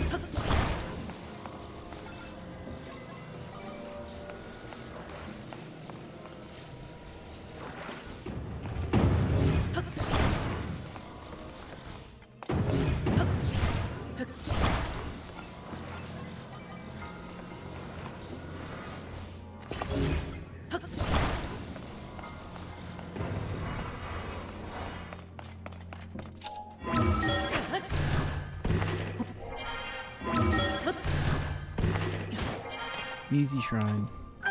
Speaker 1: Easy shrine.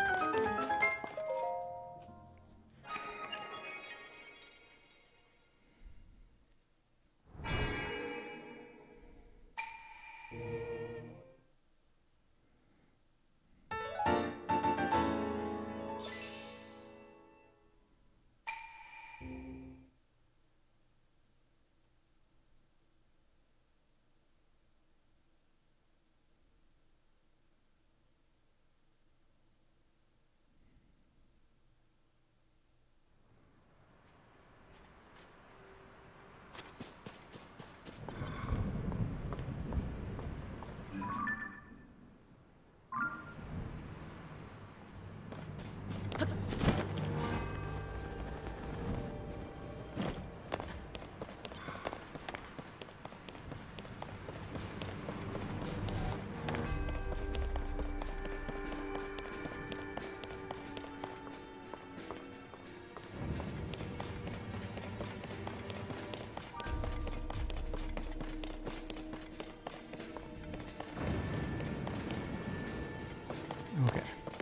Speaker 1: Okay.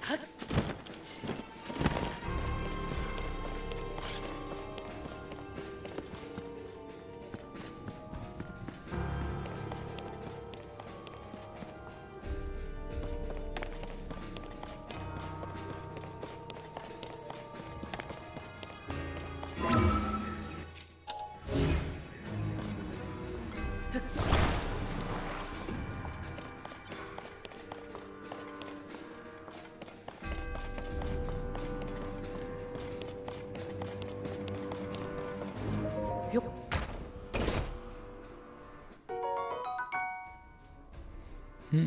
Speaker 1: Hmm.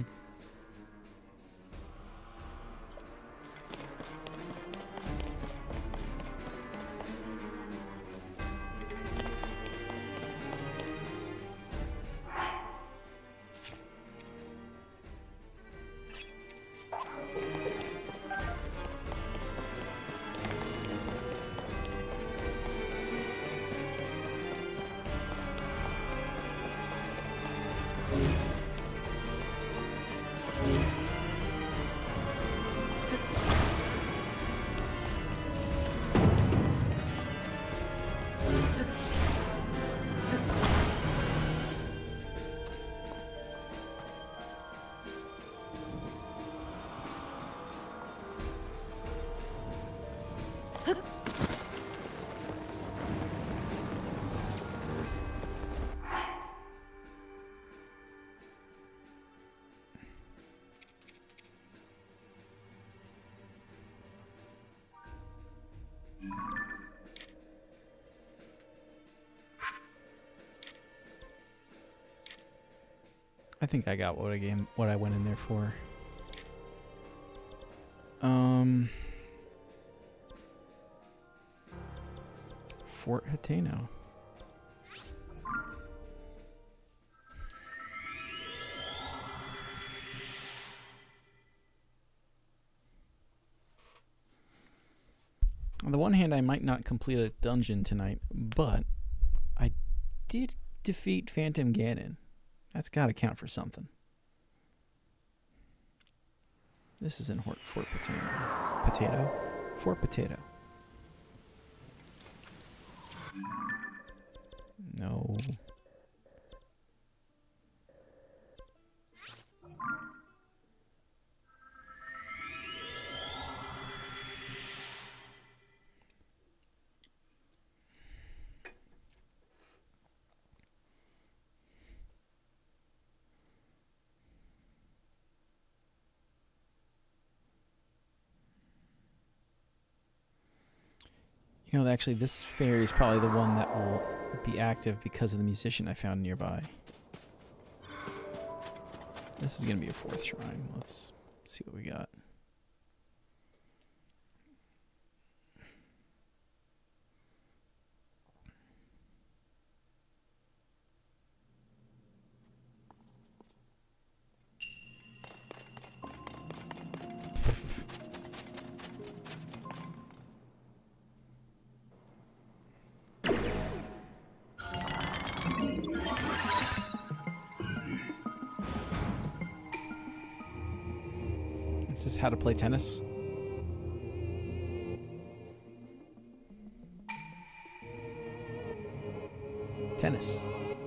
Speaker 1: I think I got what I went in there for. Fort Hateno. On the one hand, I might not complete a dungeon tonight, but I did defeat Phantom Ganon. That's got to count for something. This isn't Fort Potato. Fort Potato. No. You know, actually, this fairy is probably the one that will be active because of the musician I found nearby. This is gonna be a 4th shrine. Let's see what we got. This is how to play tennis. Tennis.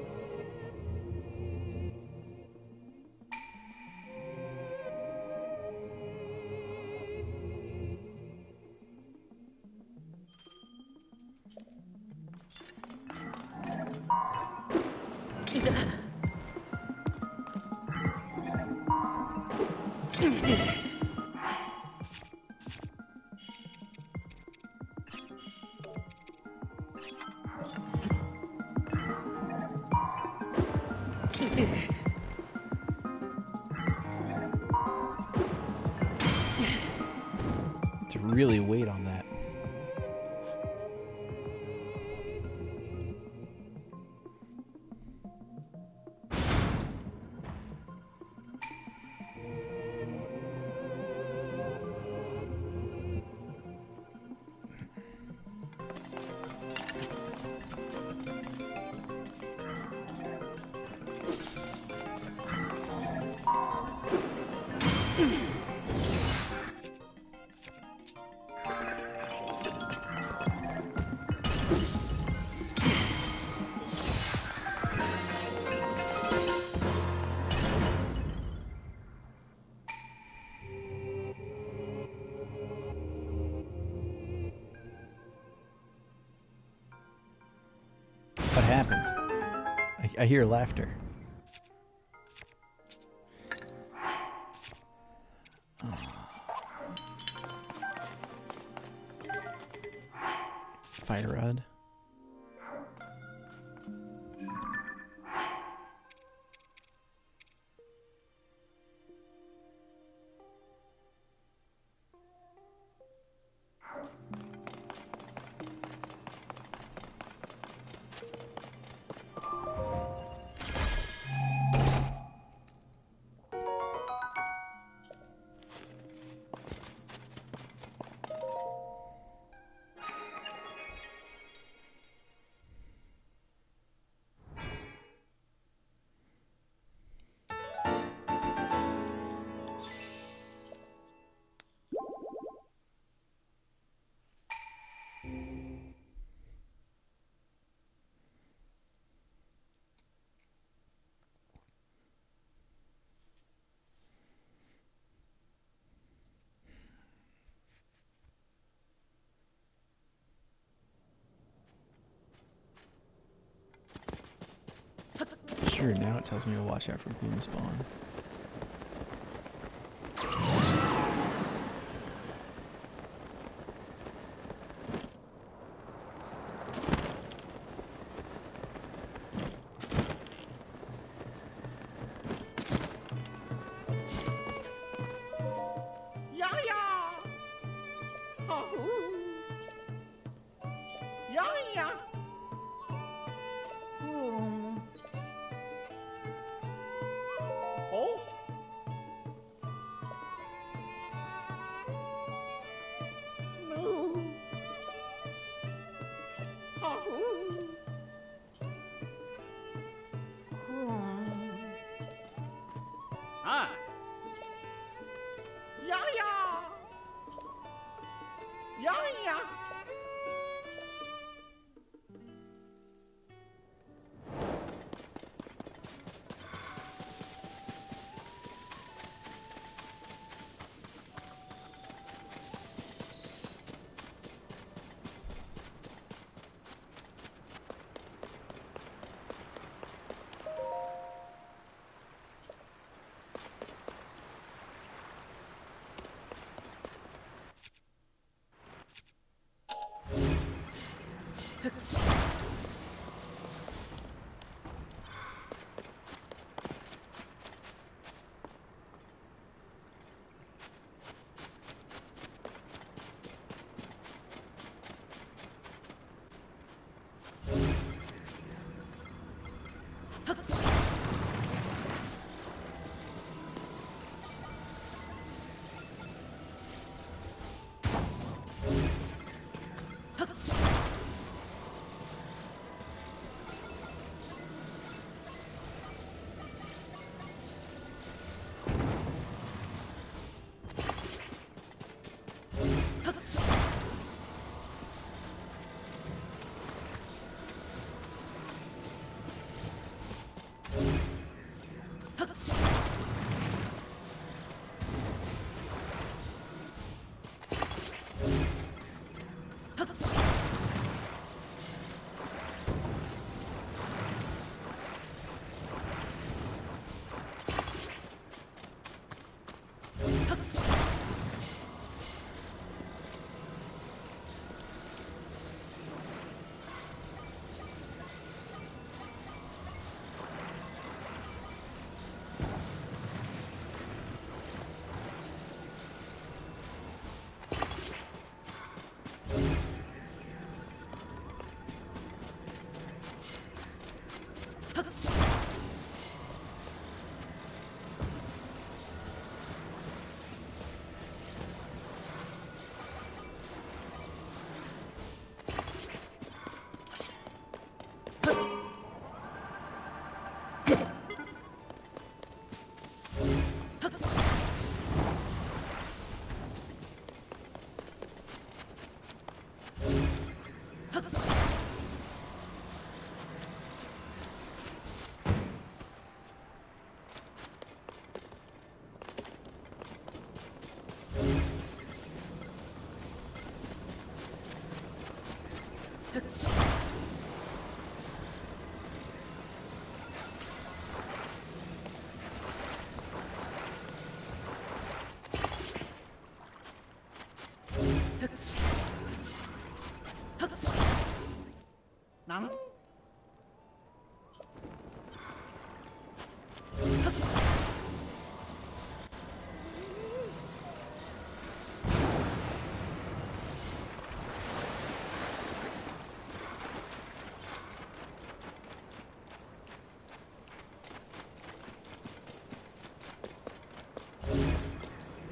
Speaker 1: To really wait on that. What happened? I hear laughter. Oh. Fire rod. Sure, now it tells me to watch out for Gloomspawn.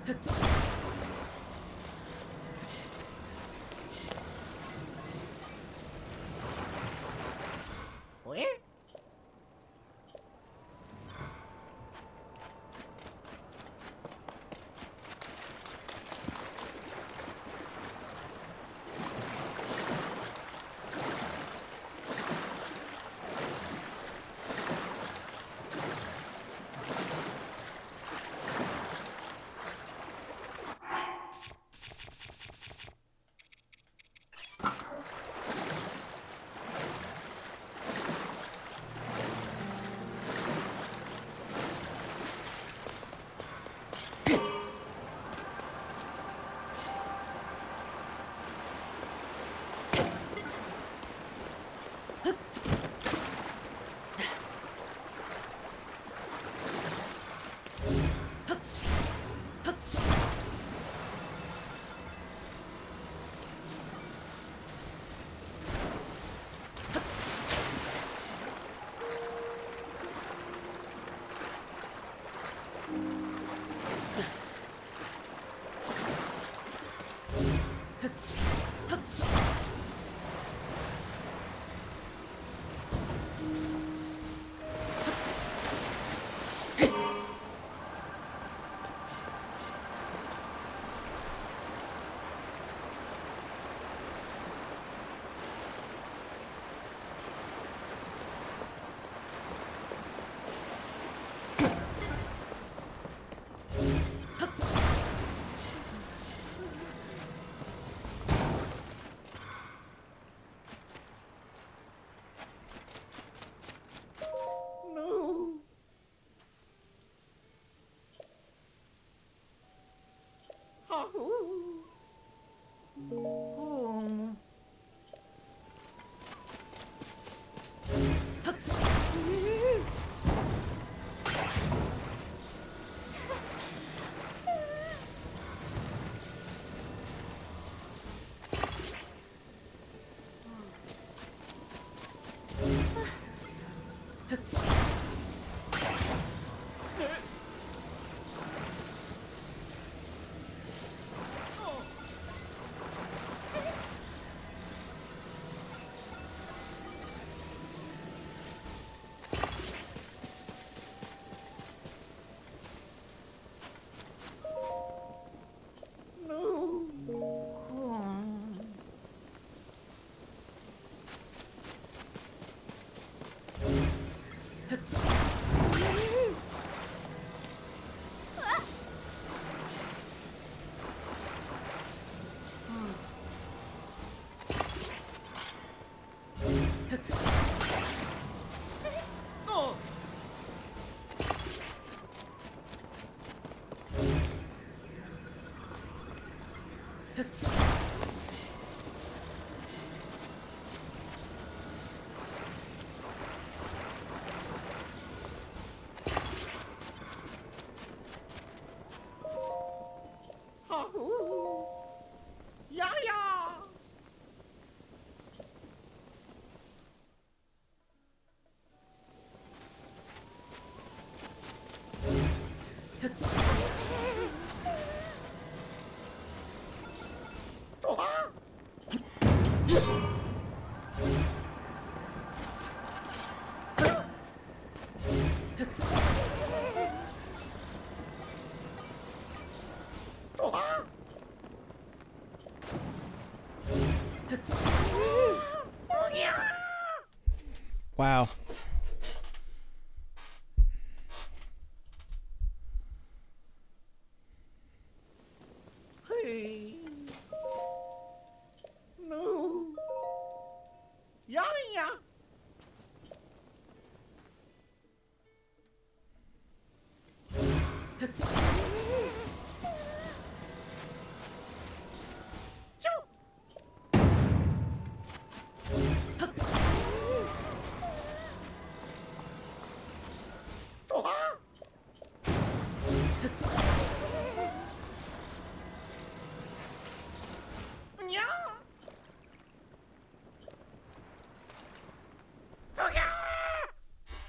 Speaker 1: Wow.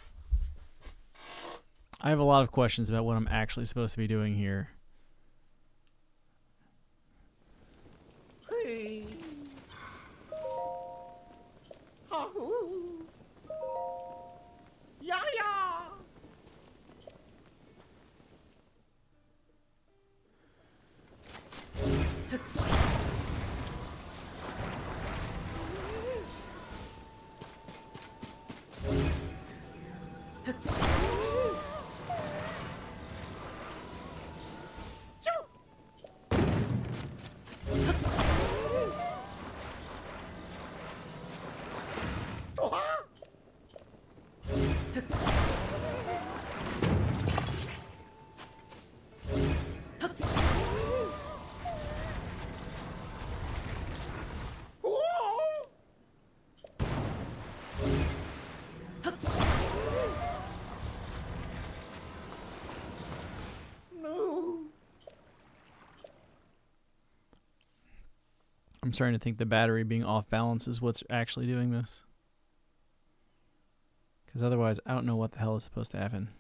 Speaker 1: I have a lot of questions about what I'm actually supposed to be doing here. I'm starting to think the battery being off balance is what's actually doing this. Because otherwise, I don't know what the hell is supposed to happen.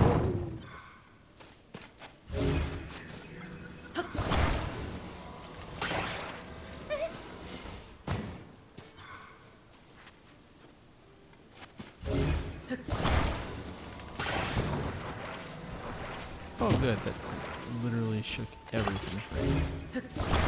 Speaker 1: Oh good, that literally shook everything free.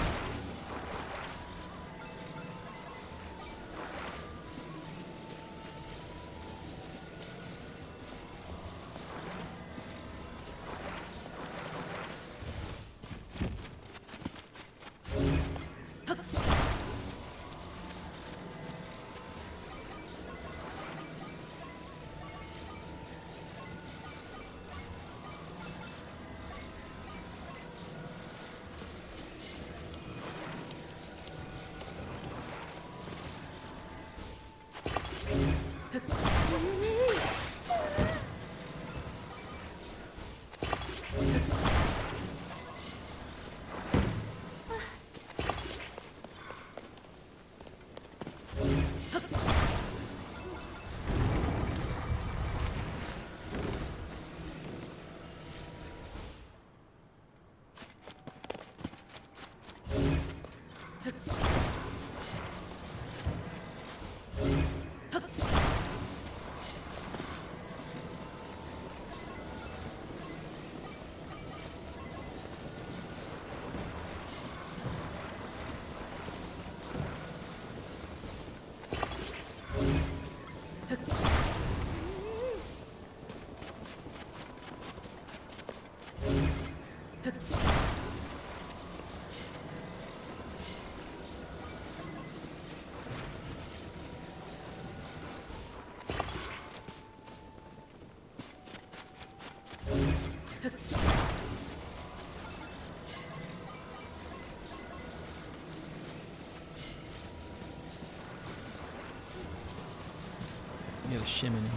Speaker 1: You got a shim in here.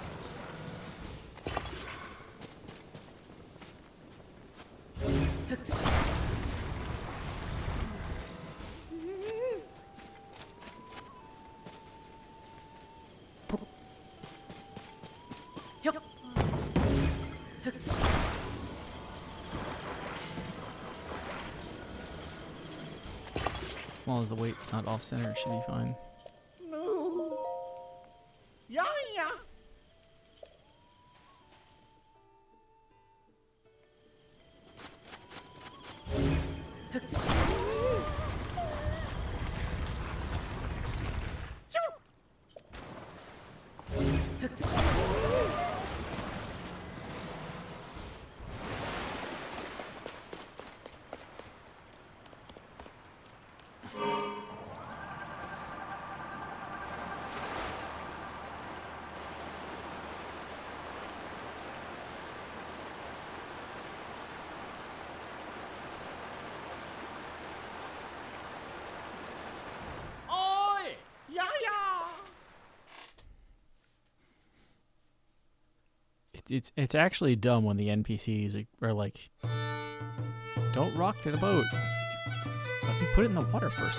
Speaker 1: As long as the weight's not off center, it should be fine.
Speaker 2: Yeah, yeah. Oi! Yeah, yeah.
Speaker 1: It's actually dumb when the NPCs are like, don't rock the boat. Let me put it in the water first.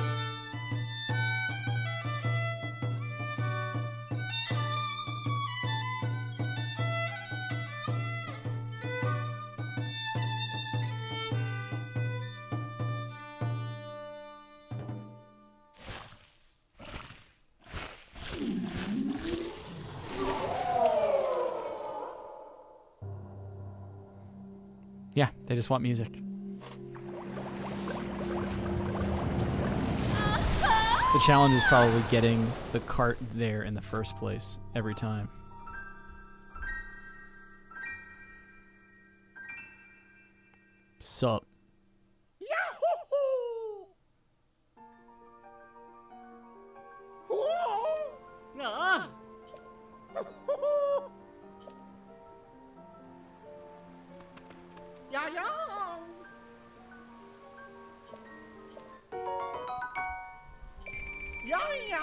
Speaker 1: Yeah, they just want music. The challenge is probably getting the cart there in the first place every time. Sup?
Speaker 2: Yahoo! Nah. Yeah, yeah. Yeah, yeah.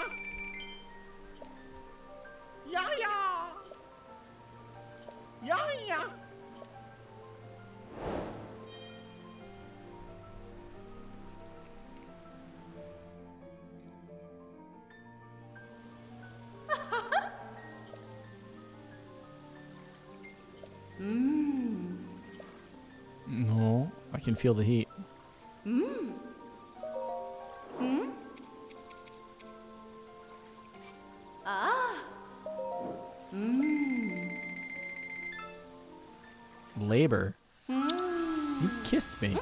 Speaker 2: Yeah, yeah. Yeah, yeah.
Speaker 1: No, I can feel the heat. Labor? You kissed me.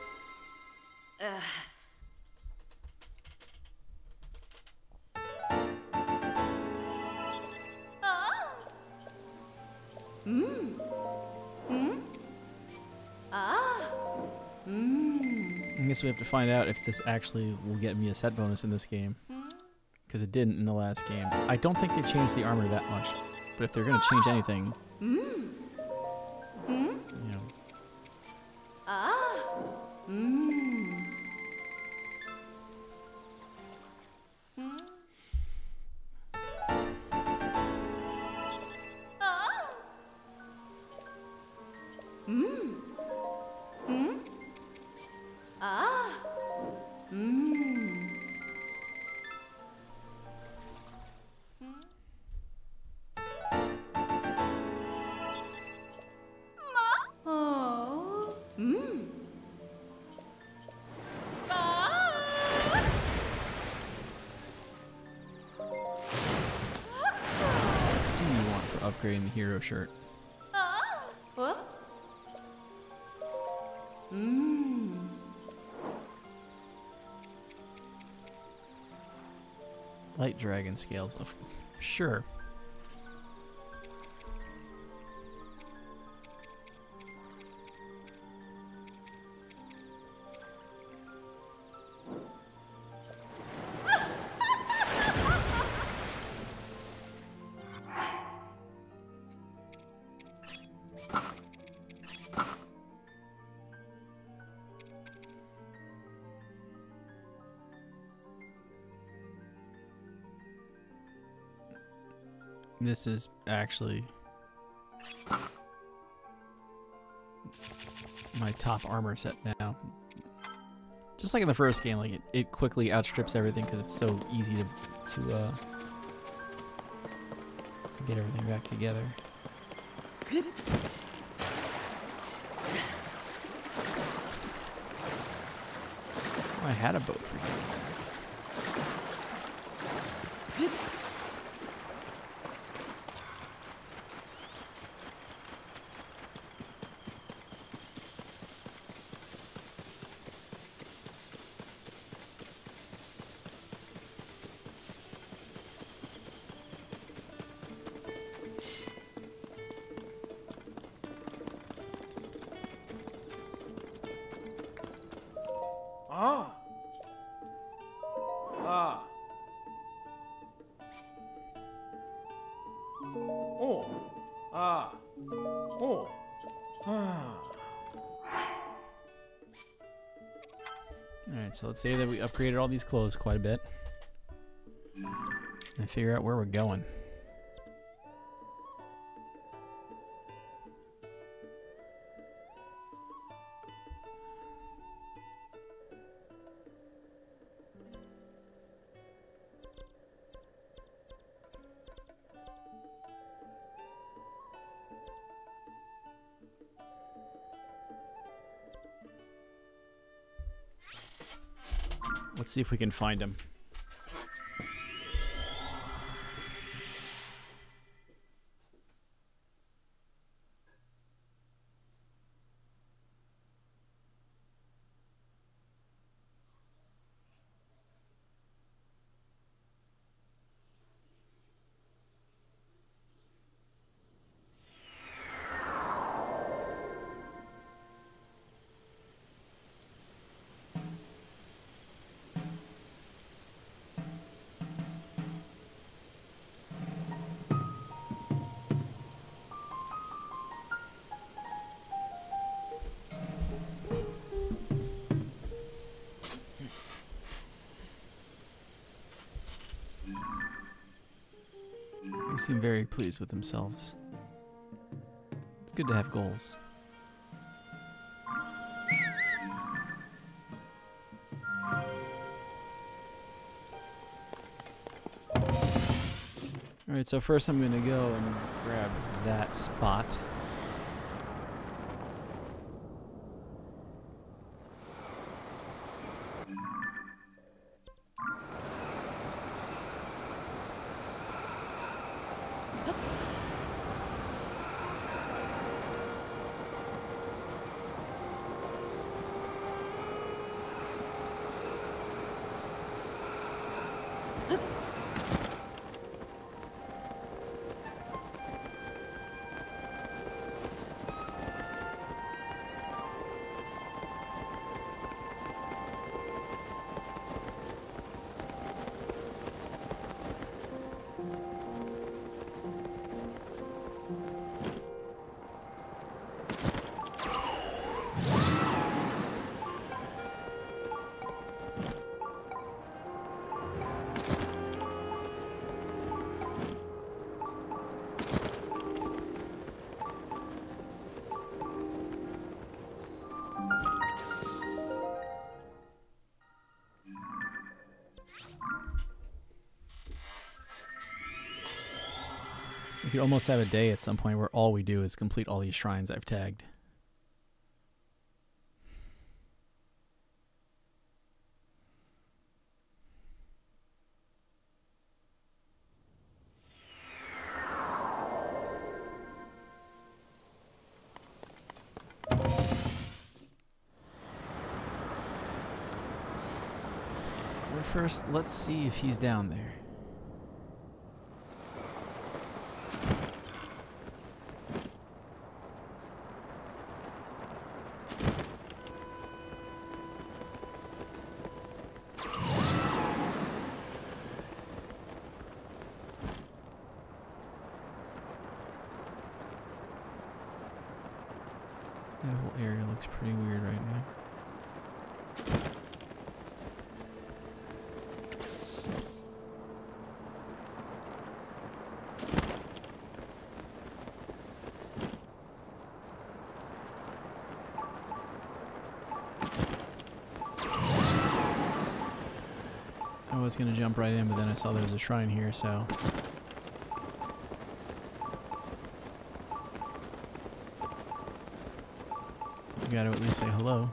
Speaker 1: I guess we have to find out if this actually will get me a set bonus in this game. Because it didn't in the last game. I don't think they changed the armor that much. But if they're going to change anything... You know... Upgrading the hero shirt. Light dragon scales. Sure. This is actually my top armor set now. Just like in the first game, like it quickly outstrips everything because it's so easy to get everything back together. Oh, I had a boat for you. Alright, so let's say that we upgraded all these clothes quite a bit. And figure out where we're going. Let's see if we can find him. They seem very pleased with themselves. It's good to have goals. Alright, so first I'm going to go and grab that spot. could almost have a day at some point where all we do is complete all these shrines I've tagged. But first, let's see if he's down there. That whole area looks pretty weird right now. I was gonna jump right in, but then I saw there was a shrine here, so... You gotta at least say hello.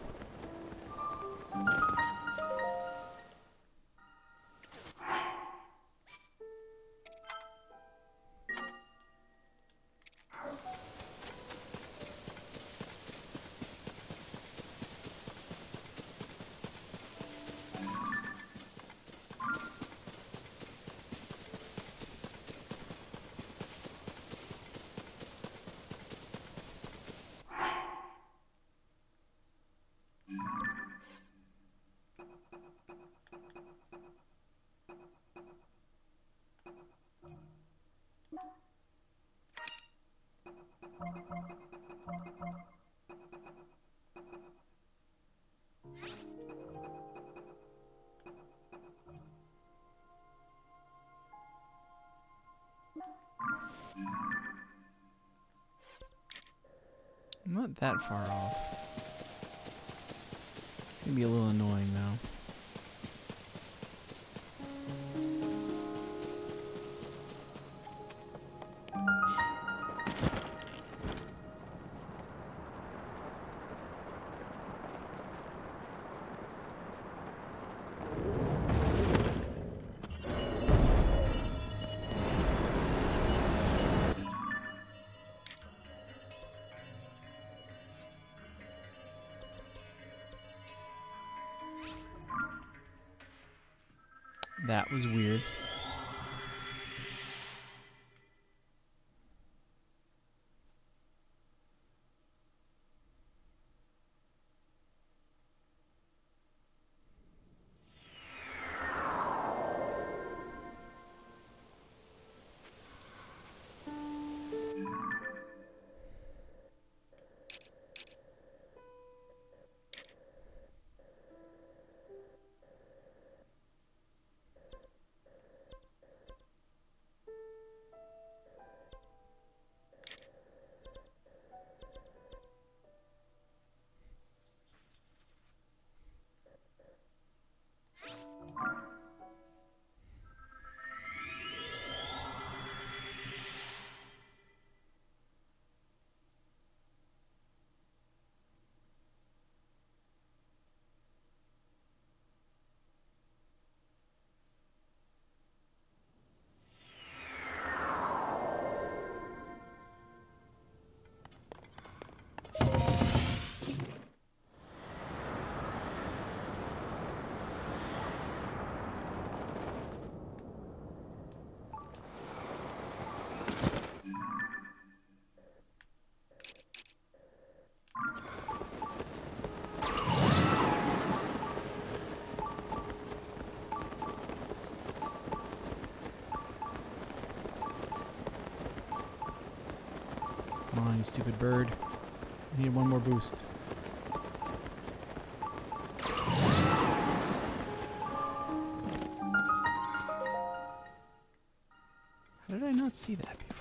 Speaker 1: I'm not that far off. It's gonna be a little annoying though. That was weird. Come on, you stupid bird. I need one more boost. How did I not see that before?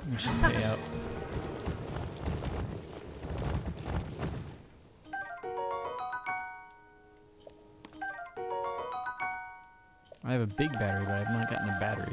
Speaker 1: We should pay out. I have a big battery, but I've not gotten a battery.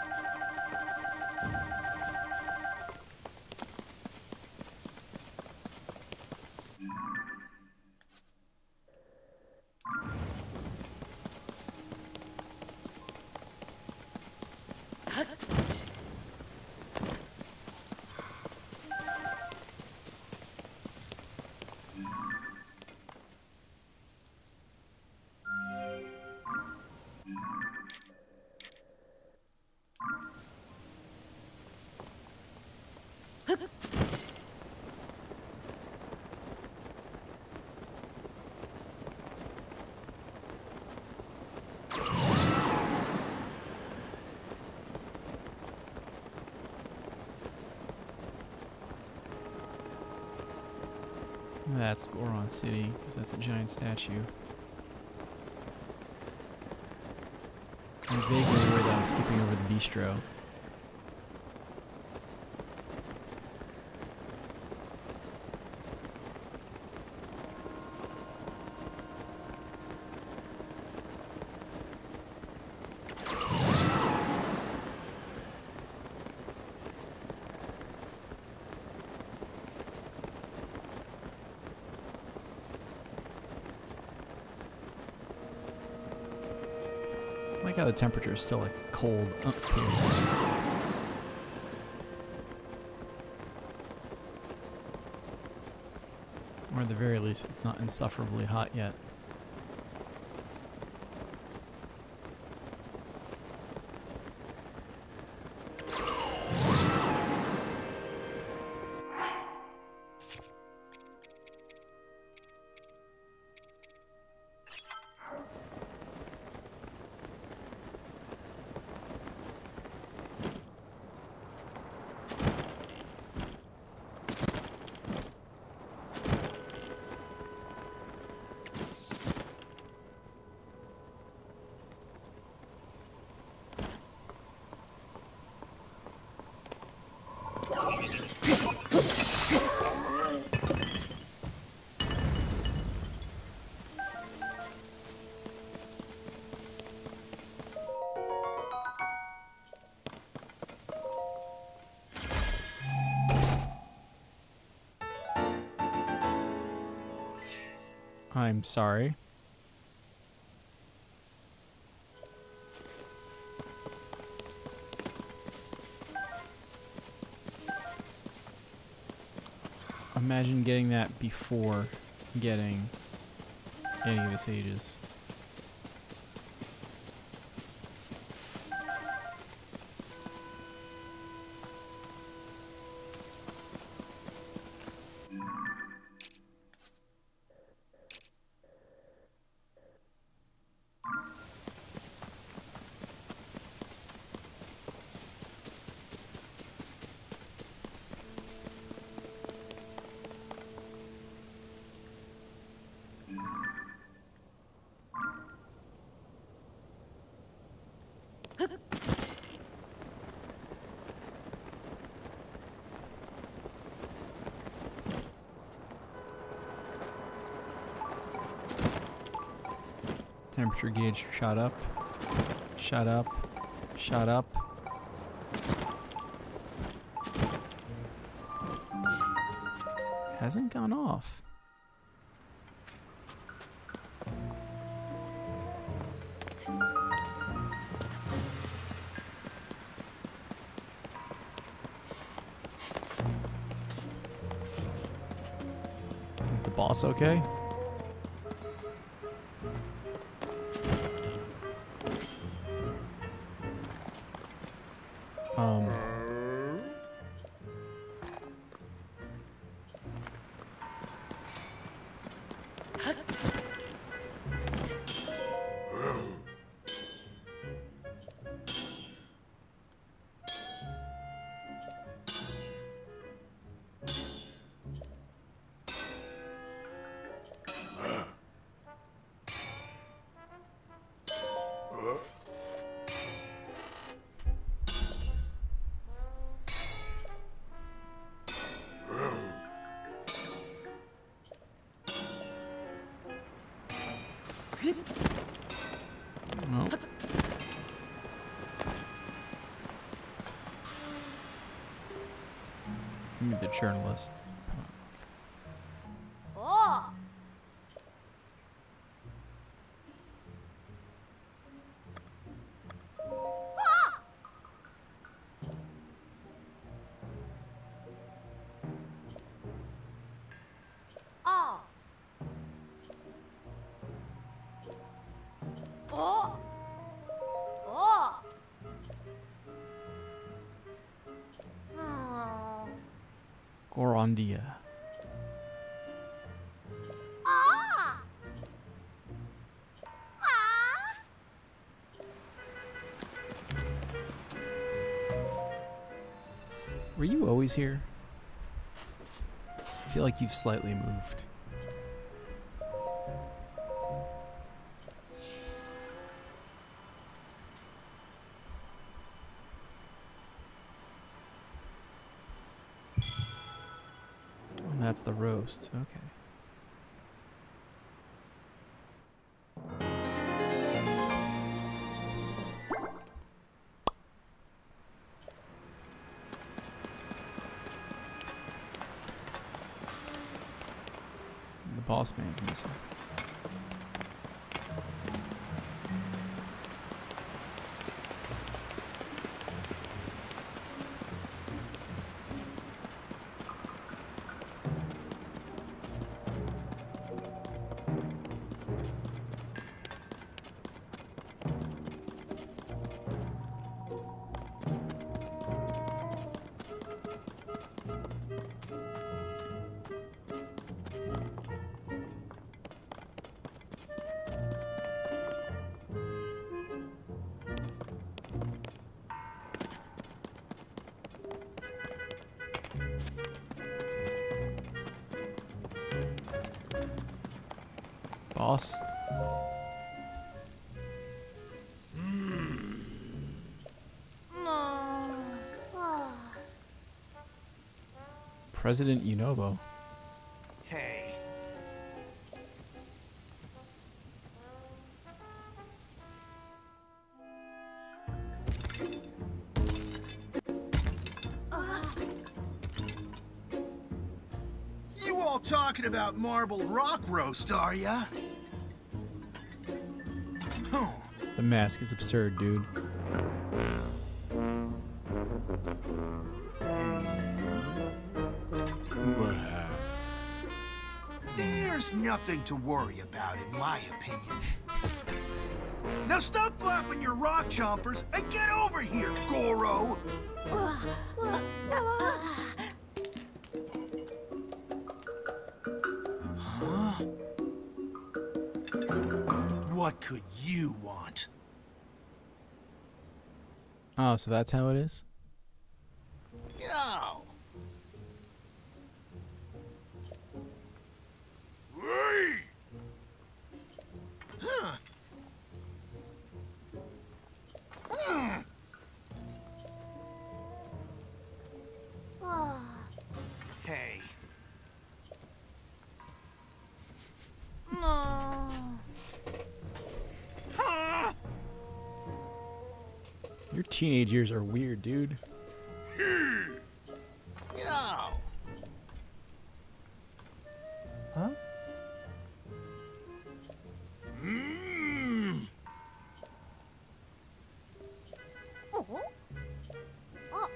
Speaker 1: That's Goron City, because that's a giant statue. I'm vaguely aware that I'm skipping over the bistro. I like how the temperature is still like cold up here. Or at the very least, it's not insufferably hot yet. I'm sorry. Imagine getting that before getting any of the sages. Temperature gauge shot up, shot up, shot up. Hasn't gone off. Is the boss okay? Maybe the journalist.
Speaker 5: Oh. Oh. Oh. Oh. Oh.
Speaker 1: Gorondia.
Speaker 5: Ah. Ah.
Speaker 1: Were you always here? I feel like you've slightly moved. Oh, and that's the roast. Okay. The boss man's missing. Boss.
Speaker 5: No. Ah.
Speaker 1: President Yonobo.
Speaker 6: Hey. You all talking about marble rock roast, are ya? Huh.
Speaker 1: The mask is absurd, dude.
Speaker 6: There's nothing to worry about, in my opinion. Now stop flapping your rock chompers and get over here, Goro! Huh? What could you want?
Speaker 1: Oh, so that's how it is?
Speaker 6: Yo! Huh.
Speaker 5: Ah.
Speaker 6: Hey.
Speaker 5: No.
Speaker 1: Your teenage years are weird, dude.
Speaker 6: Yo!
Speaker 1: Huh?
Speaker 5: Oh. Oh.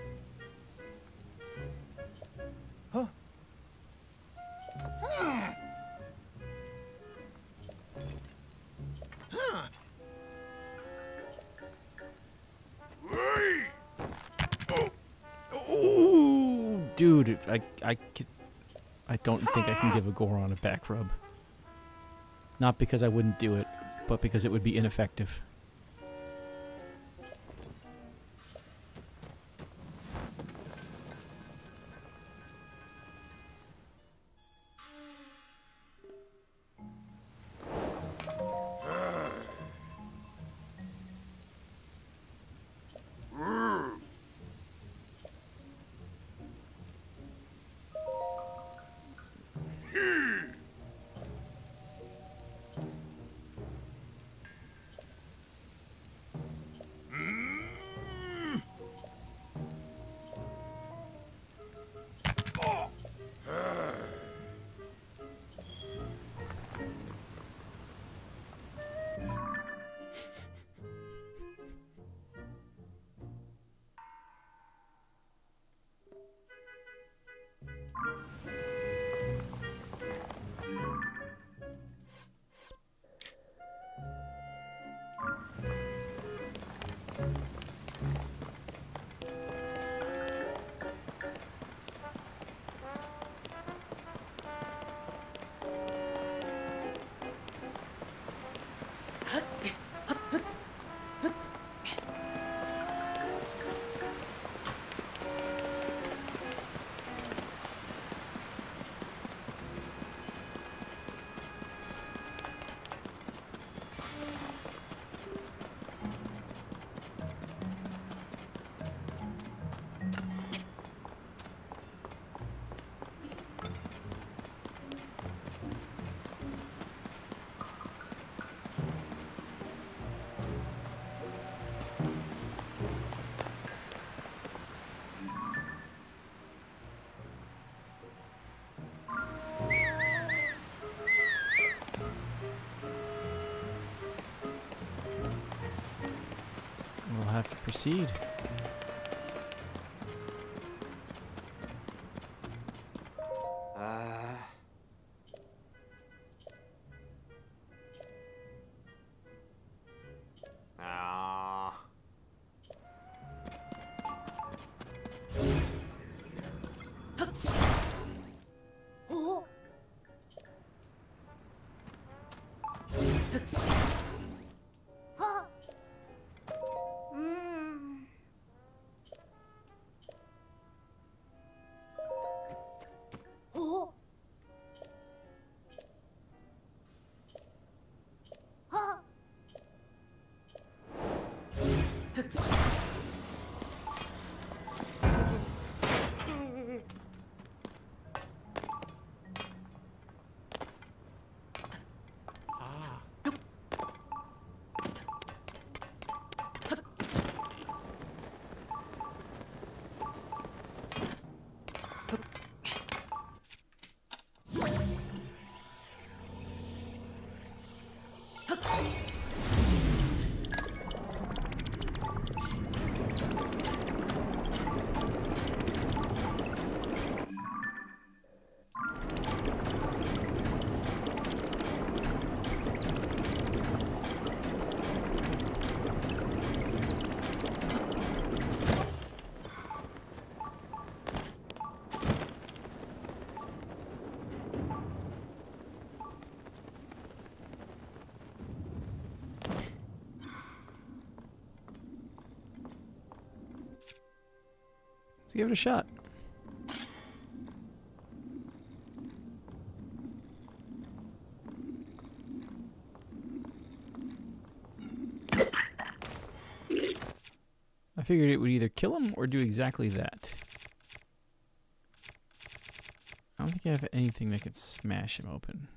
Speaker 6: Huh? Huh?
Speaker 1: Ooh, dude, I don't think I can give a Goron a back rub. Not because I wouldn't do it, but because it would be ineffective. We'll have to proceed. Let's give it a shot. I figured it would either kill him or do exactly that. I don't think I have anything that could smash him open.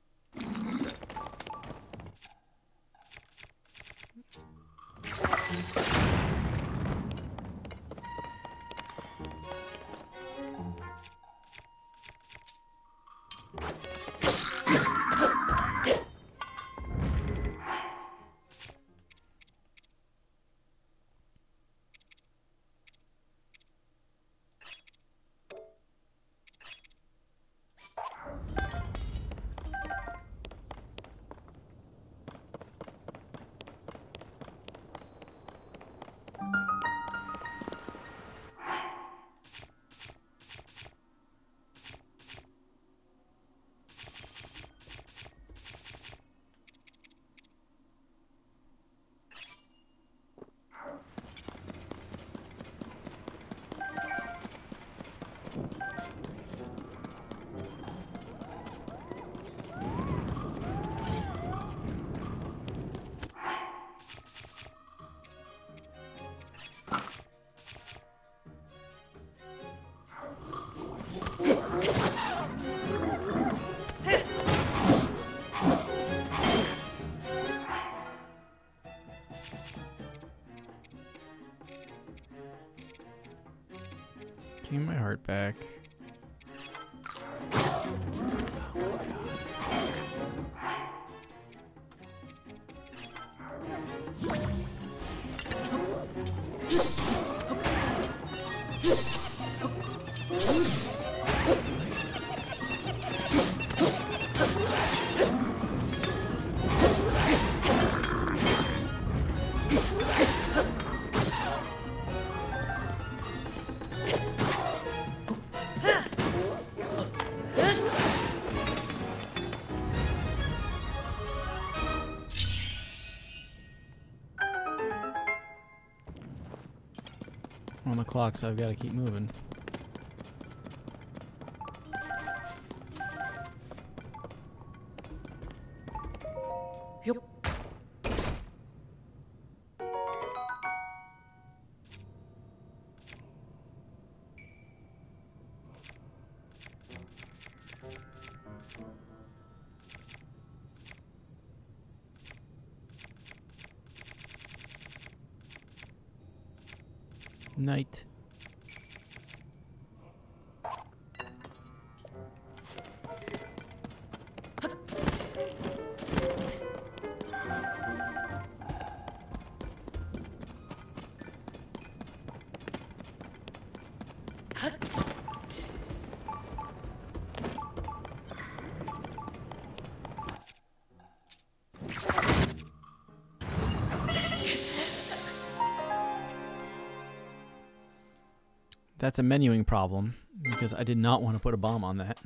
Speaker 1: Give me my heart back. I'm on the clock, so I've got to keep moving. Night. That's a menuing problem, because I did not want to put a bomb on that.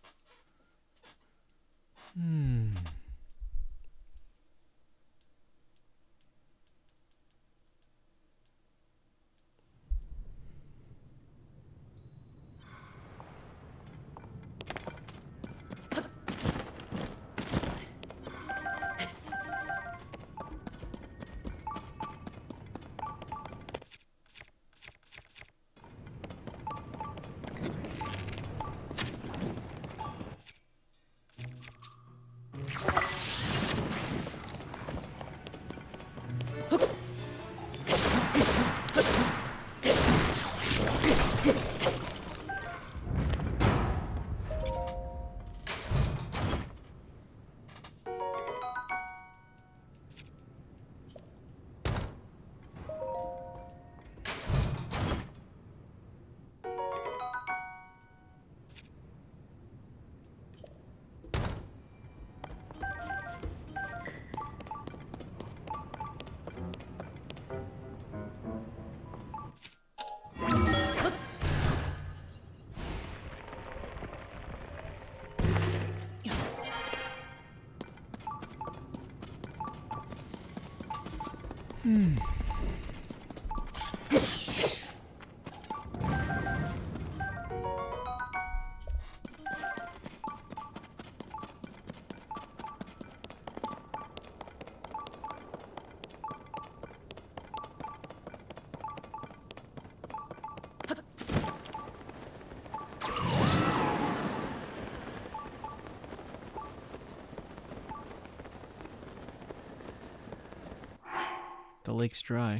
Speaker 1: The lake's dry.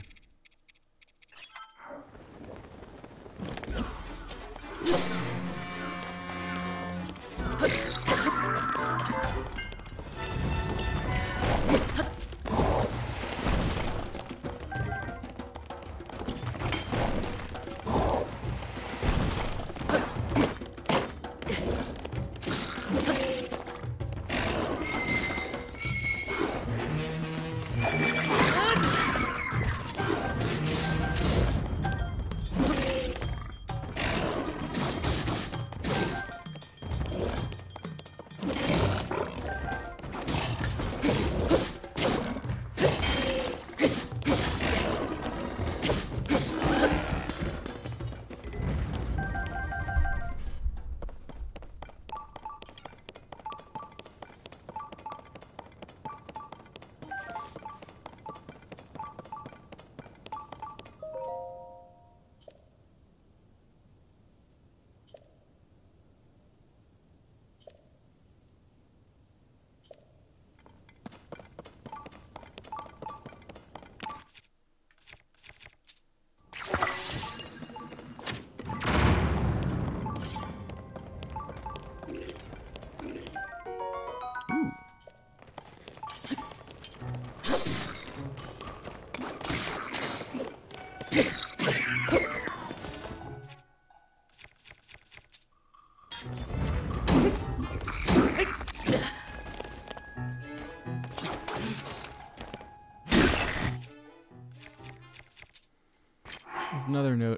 Speaker 1: There's another note.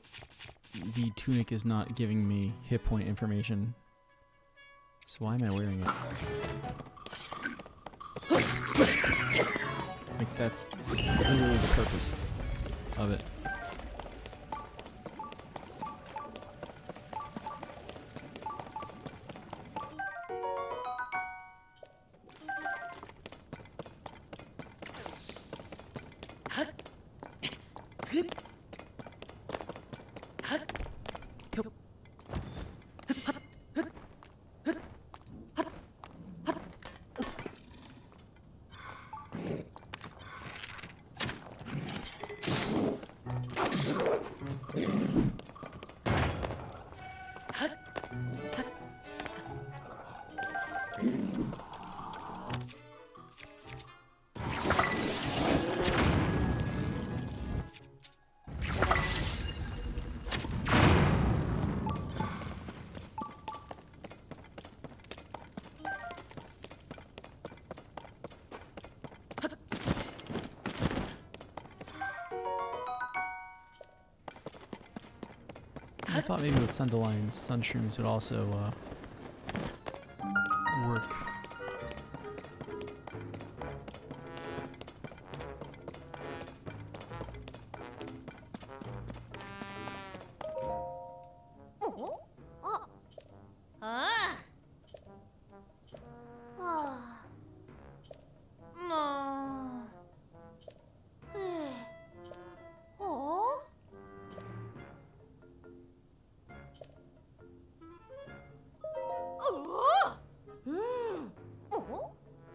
Speaker 1: The tunic is not giving me hit point information. So why am I wearing it? Like, that's literally the purpose of it. I thought maybe with Sunderline, Sunshrooms would also work.
Speaker 5: Ah. No. Oh. Oh. Oh.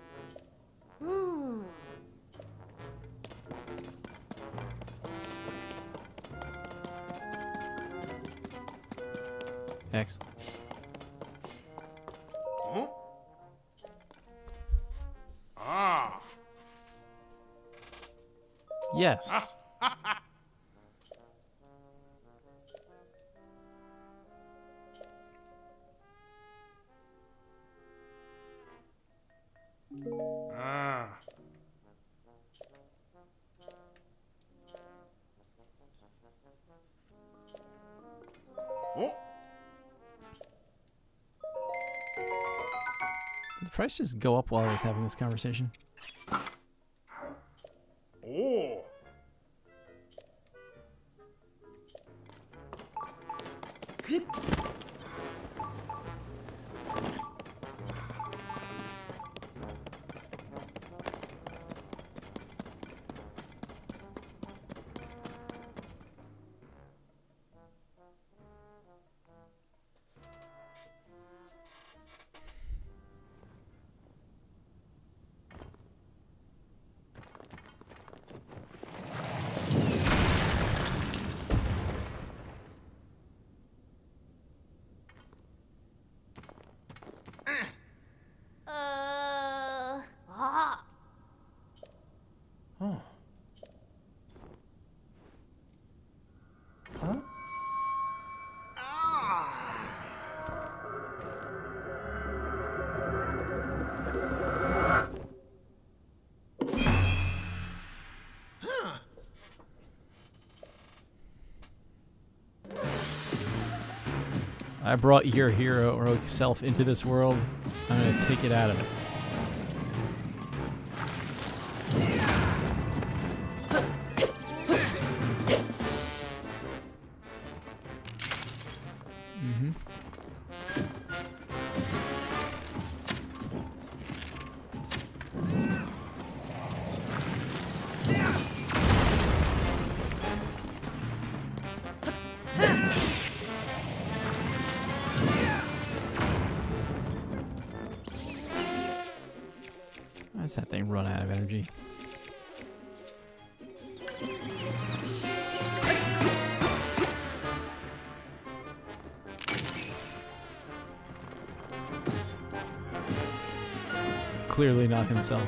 Speaker 1: Excellent.
Speaker 6: Huh? Ah.
Speaker 1: Yes.
Speaker 6: Ah. Oh.
Speaker 1: Did the price just go up while I was having this conversation?
Speaker 6: Oh.
Speaker 1: Oh. Huh? I brought your heroic self into this world. I'm gonna take it out of it. Why does that thing run out of energy? Clearly not himself.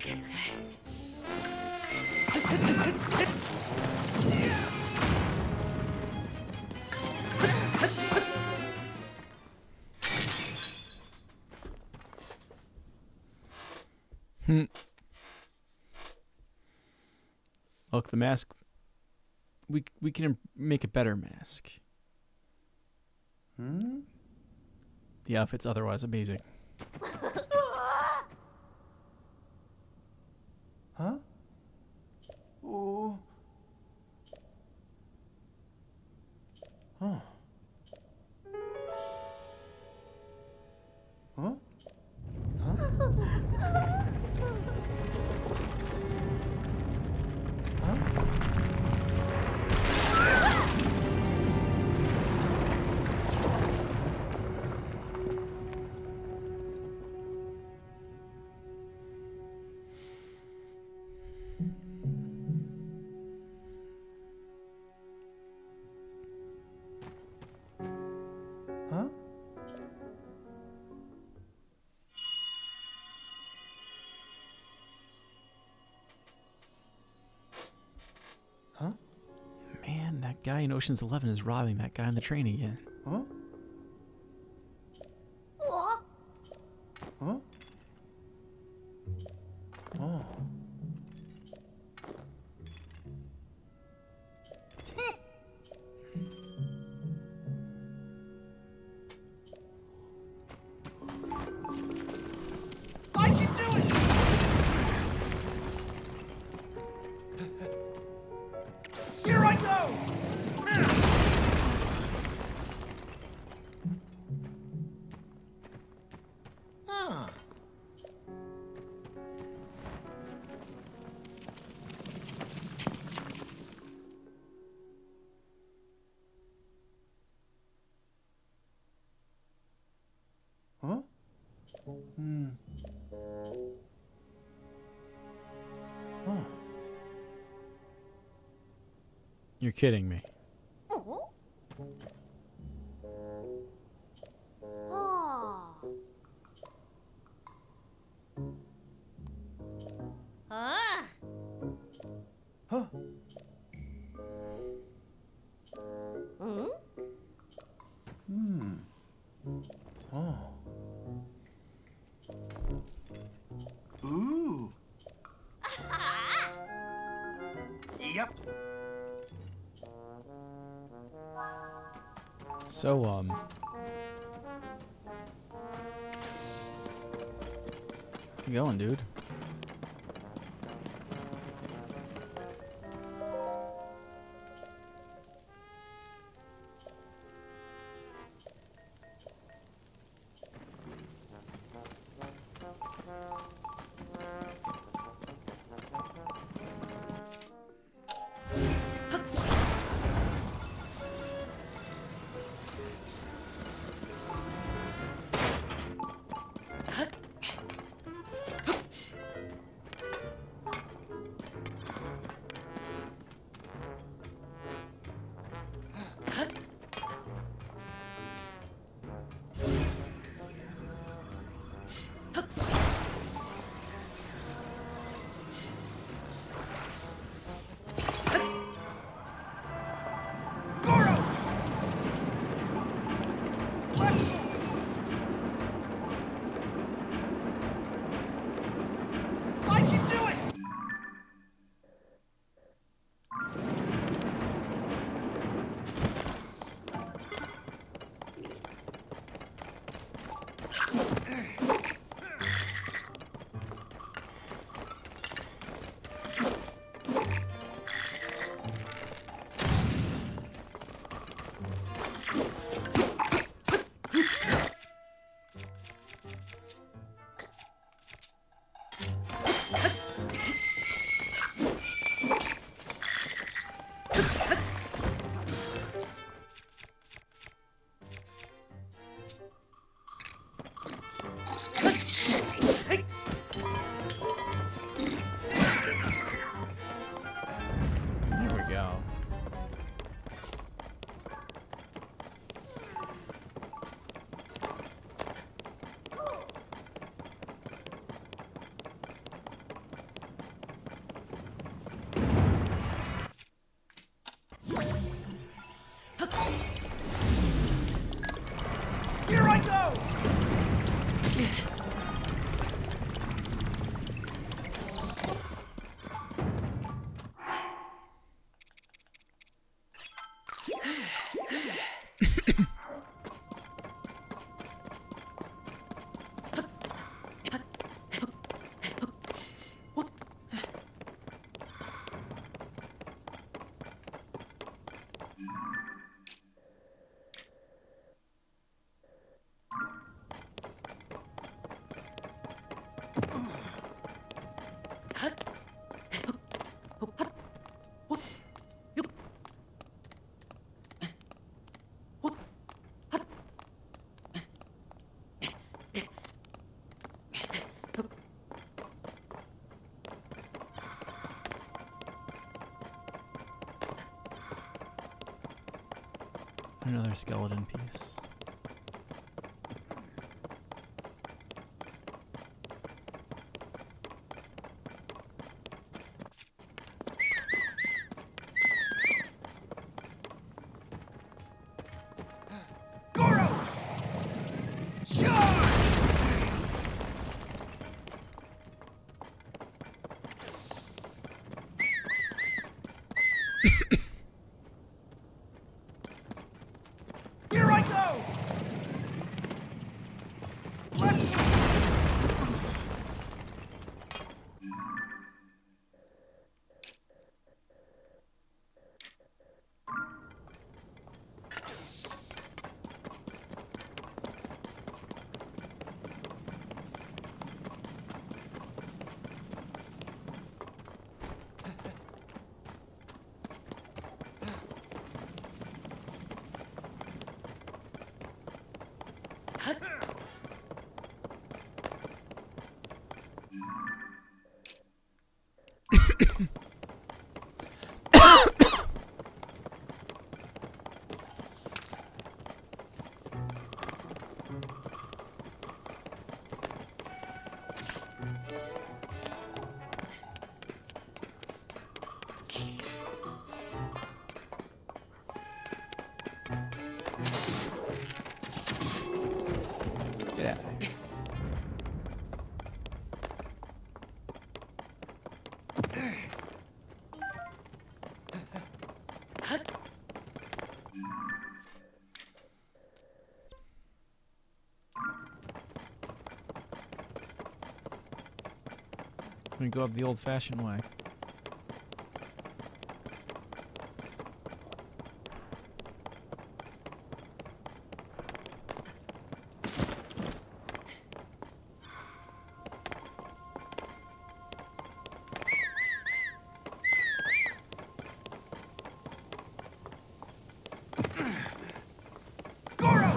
Speaker 1: Look, the mask. We can make a better mask. The outfit's otherwise amazing.
Speaker 6: Huh? Oh. Huh. Huh? Huh? Huh?
Speaker 1: Man, that guy in Ocean's 11 is robbing that guy on the train again.
Speaker 6: Huh? Huh? Oh.
Speaker 2: I can do it!
Speaker 6: Here I go! Huh. Huh? Huh.
Speaker 1: You're kidding me.
Speaker 5: Oh. Ah.
Speaker 6: Huh? Oh. Ooh. Yep.
Speaker 1: So, how's it going, dude?
Speaker 6: I go!
Speaker 1: Another skeleton piece.
Speaker 6: Goro! Charge! Here I go! Let's
Speaker 1: Get out of here. I'm gonna go up the old-fashioned way.
Speaker 6: Goro!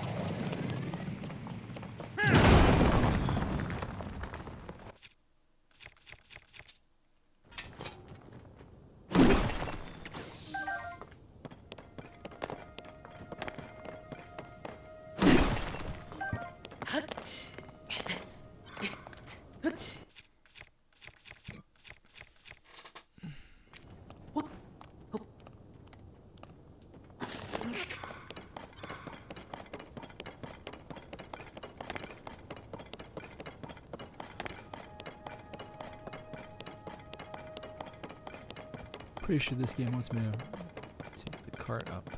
Speaker 1: Pretty sure this game wants me to take the cart up.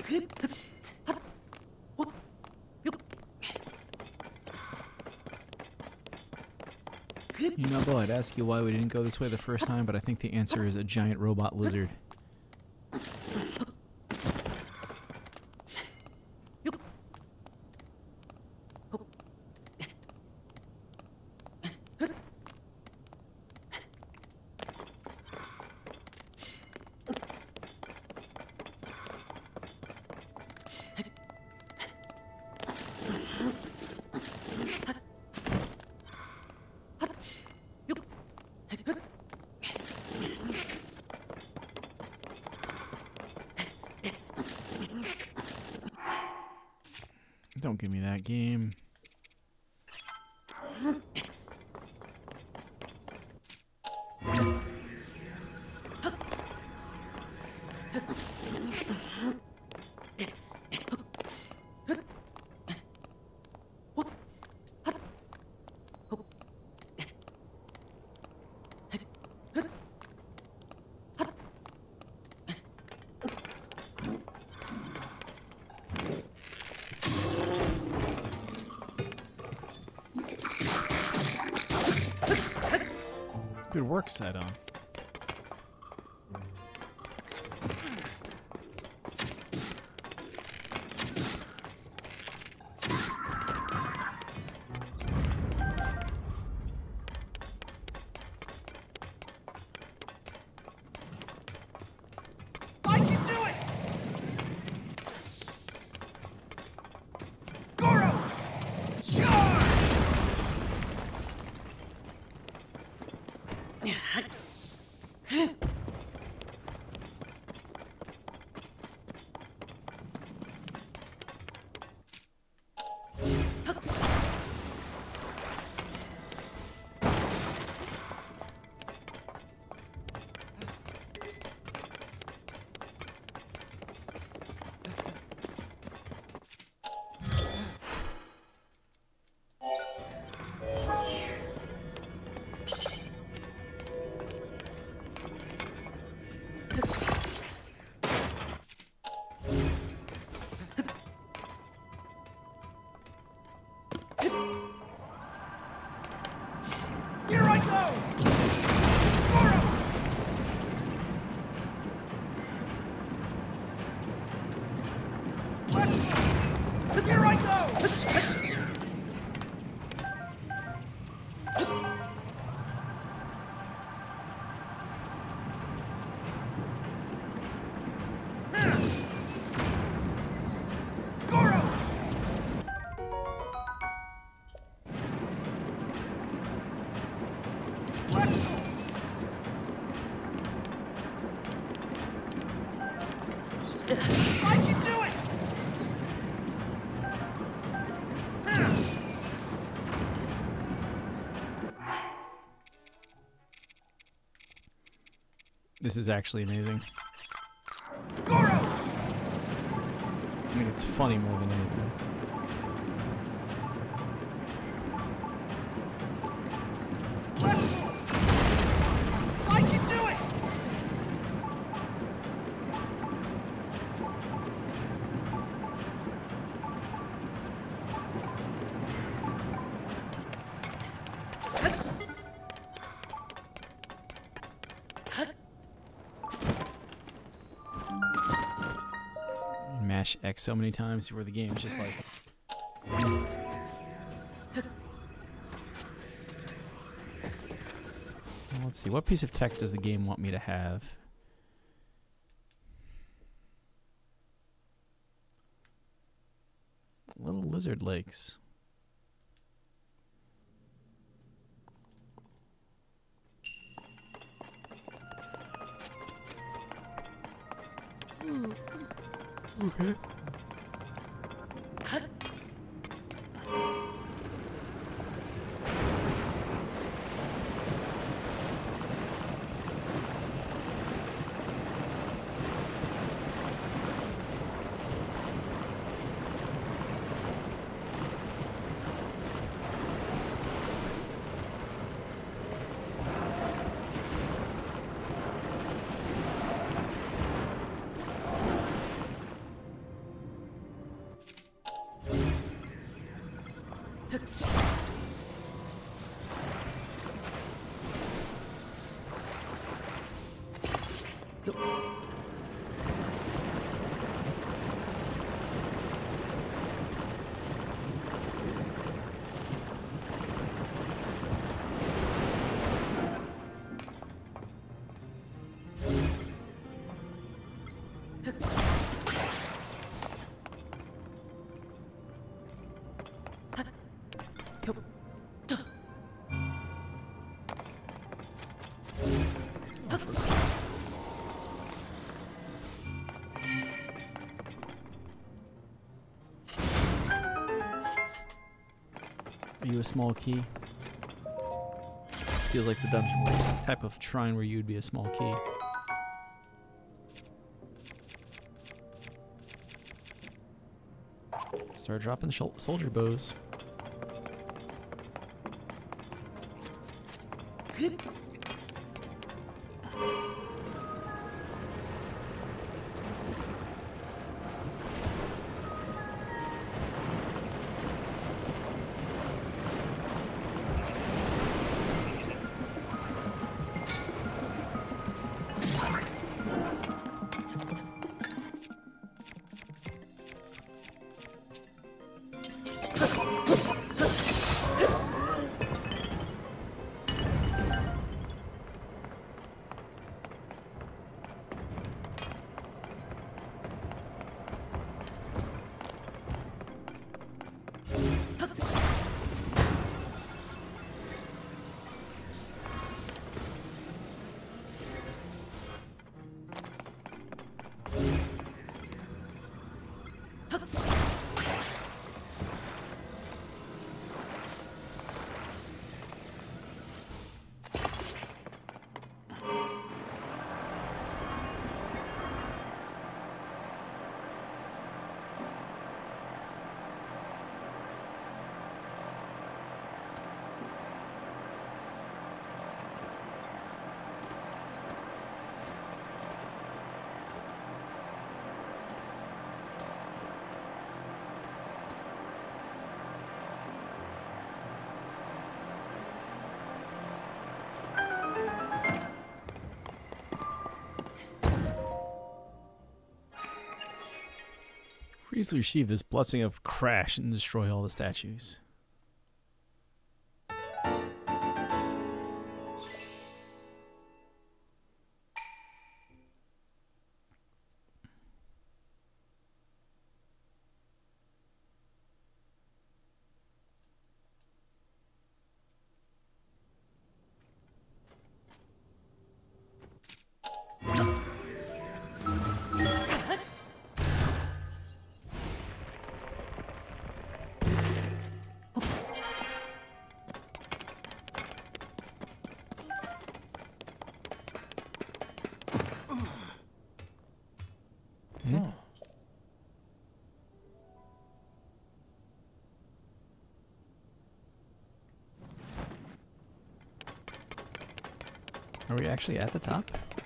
Speaker 1: Yonobo, I'd ask you why we didn't go this way the first time, but I think the answer is a giant robot lizard. Don't give me that game. Good work, Saddam.
Speaker 2: I can do it!
Speaker 6: Goro! Charge!
Speaker 2: Here I go! Goro! Let's go! Here I go! Goro! Let's go! I can do it!
Speaker 1: This is actually amazing.
Speaker 2: Goro!
Speaker 1: I mean, it's funny more than anything.
Speaker 2: Let's go! I can do it!
Speaker 1: Mash X so many times where the game's just like... Well, let's see, what piece of tech does the game want me to have? Little lizard lakes. Okay. Are you a small key? This feels like the dungeon type of shrine where you'd be a small key. Start dropping soldier bows. Easily receive this blessing of crash and destroy all the statues. Are we actually at the top?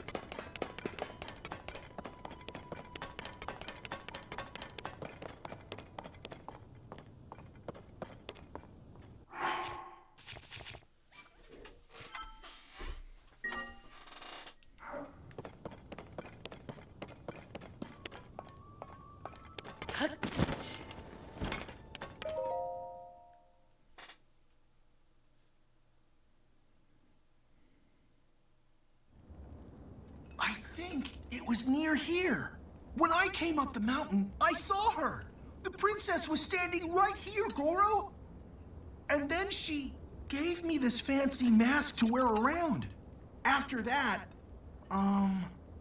Speaker 6: It was near here. When I came up the mountain, I saw her. The princess was standing right here, Goro. And then she gave me this fancy mask to wear around. After that, oh,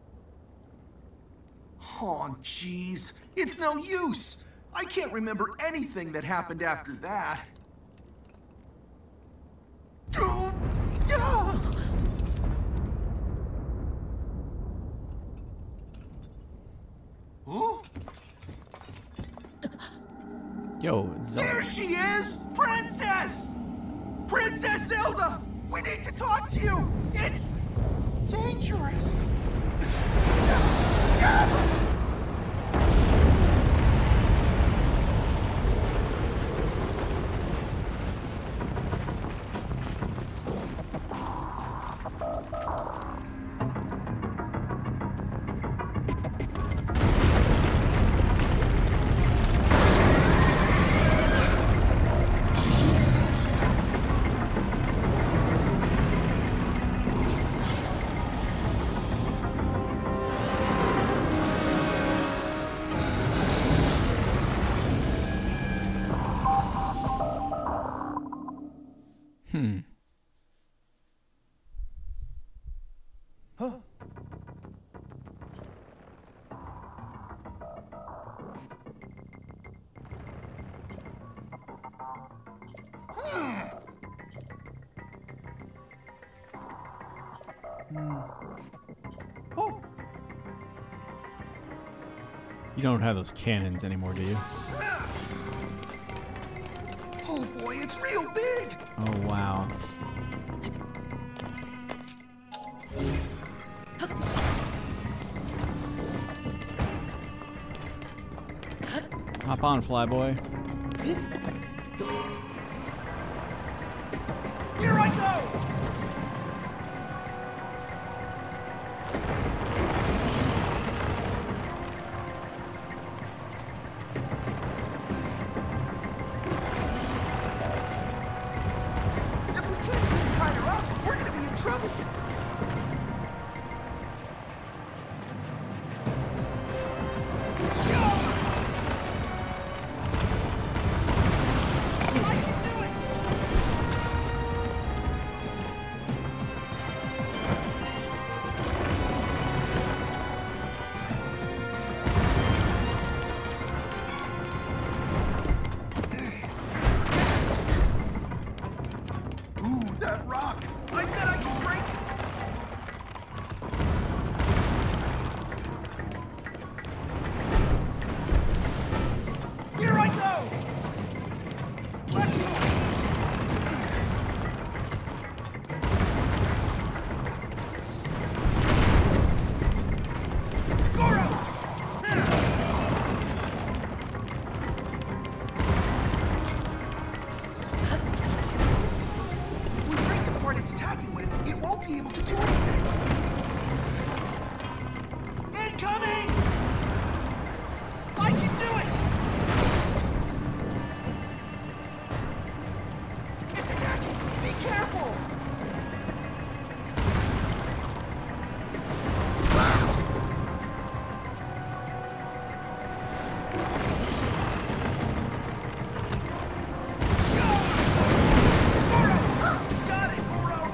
Speaker 6: jeez. It's no use. I can't remember anything that happened after that.
Speaker 1: Yo, it's Zelda.
Speaker 6: There she is! Princess! Princess Zelda! We need to talk to you! It's dangerous!
Speaker 1: You don't have those cannons anymore, do you?
Speaker 6: Oh boy, it's real big!
Speaker 1: Oh, wow. Hop on, flyboy.
Speaker 2: Here I go!
Speaker 6: If we can't get it higher up, we're gonna be in trouble. Ooh, that rock! I bet I can break it!
Speaker 2: Here I go! Let's go! Goro!
Speaker 6: If we break the part it's attacking with, it won't be able to do anything.
Speaker 2: Incoming! I can do it!
Speaker 6: It's attacking! Be careful!
Speaker 2: Got it, Goro!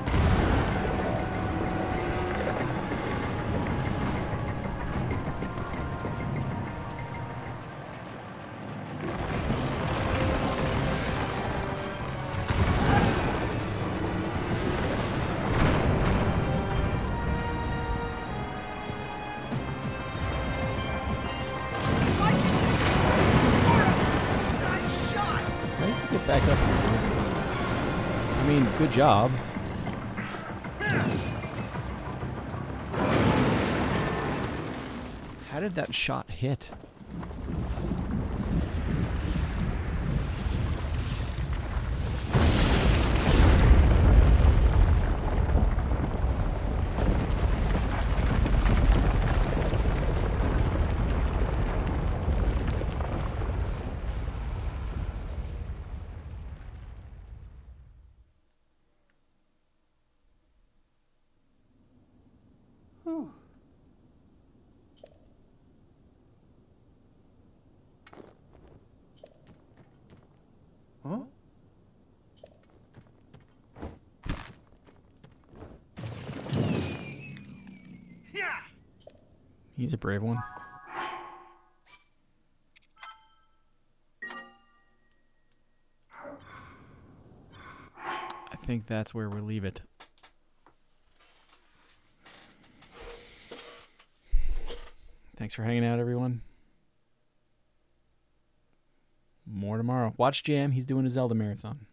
Speaker 6: Nice shot!
Speaker 1: How did you get back up here, dude? I mean, good job. How did that shot hit?
Speaker 6: Huh?
Speaker 2: Yeah!
Speaker 1: He's a brave one. I think that's where we'll leave it. Thanks for hanging out, everyone. More tomorrow. Watch Jam. He's doing a Zelda marathon.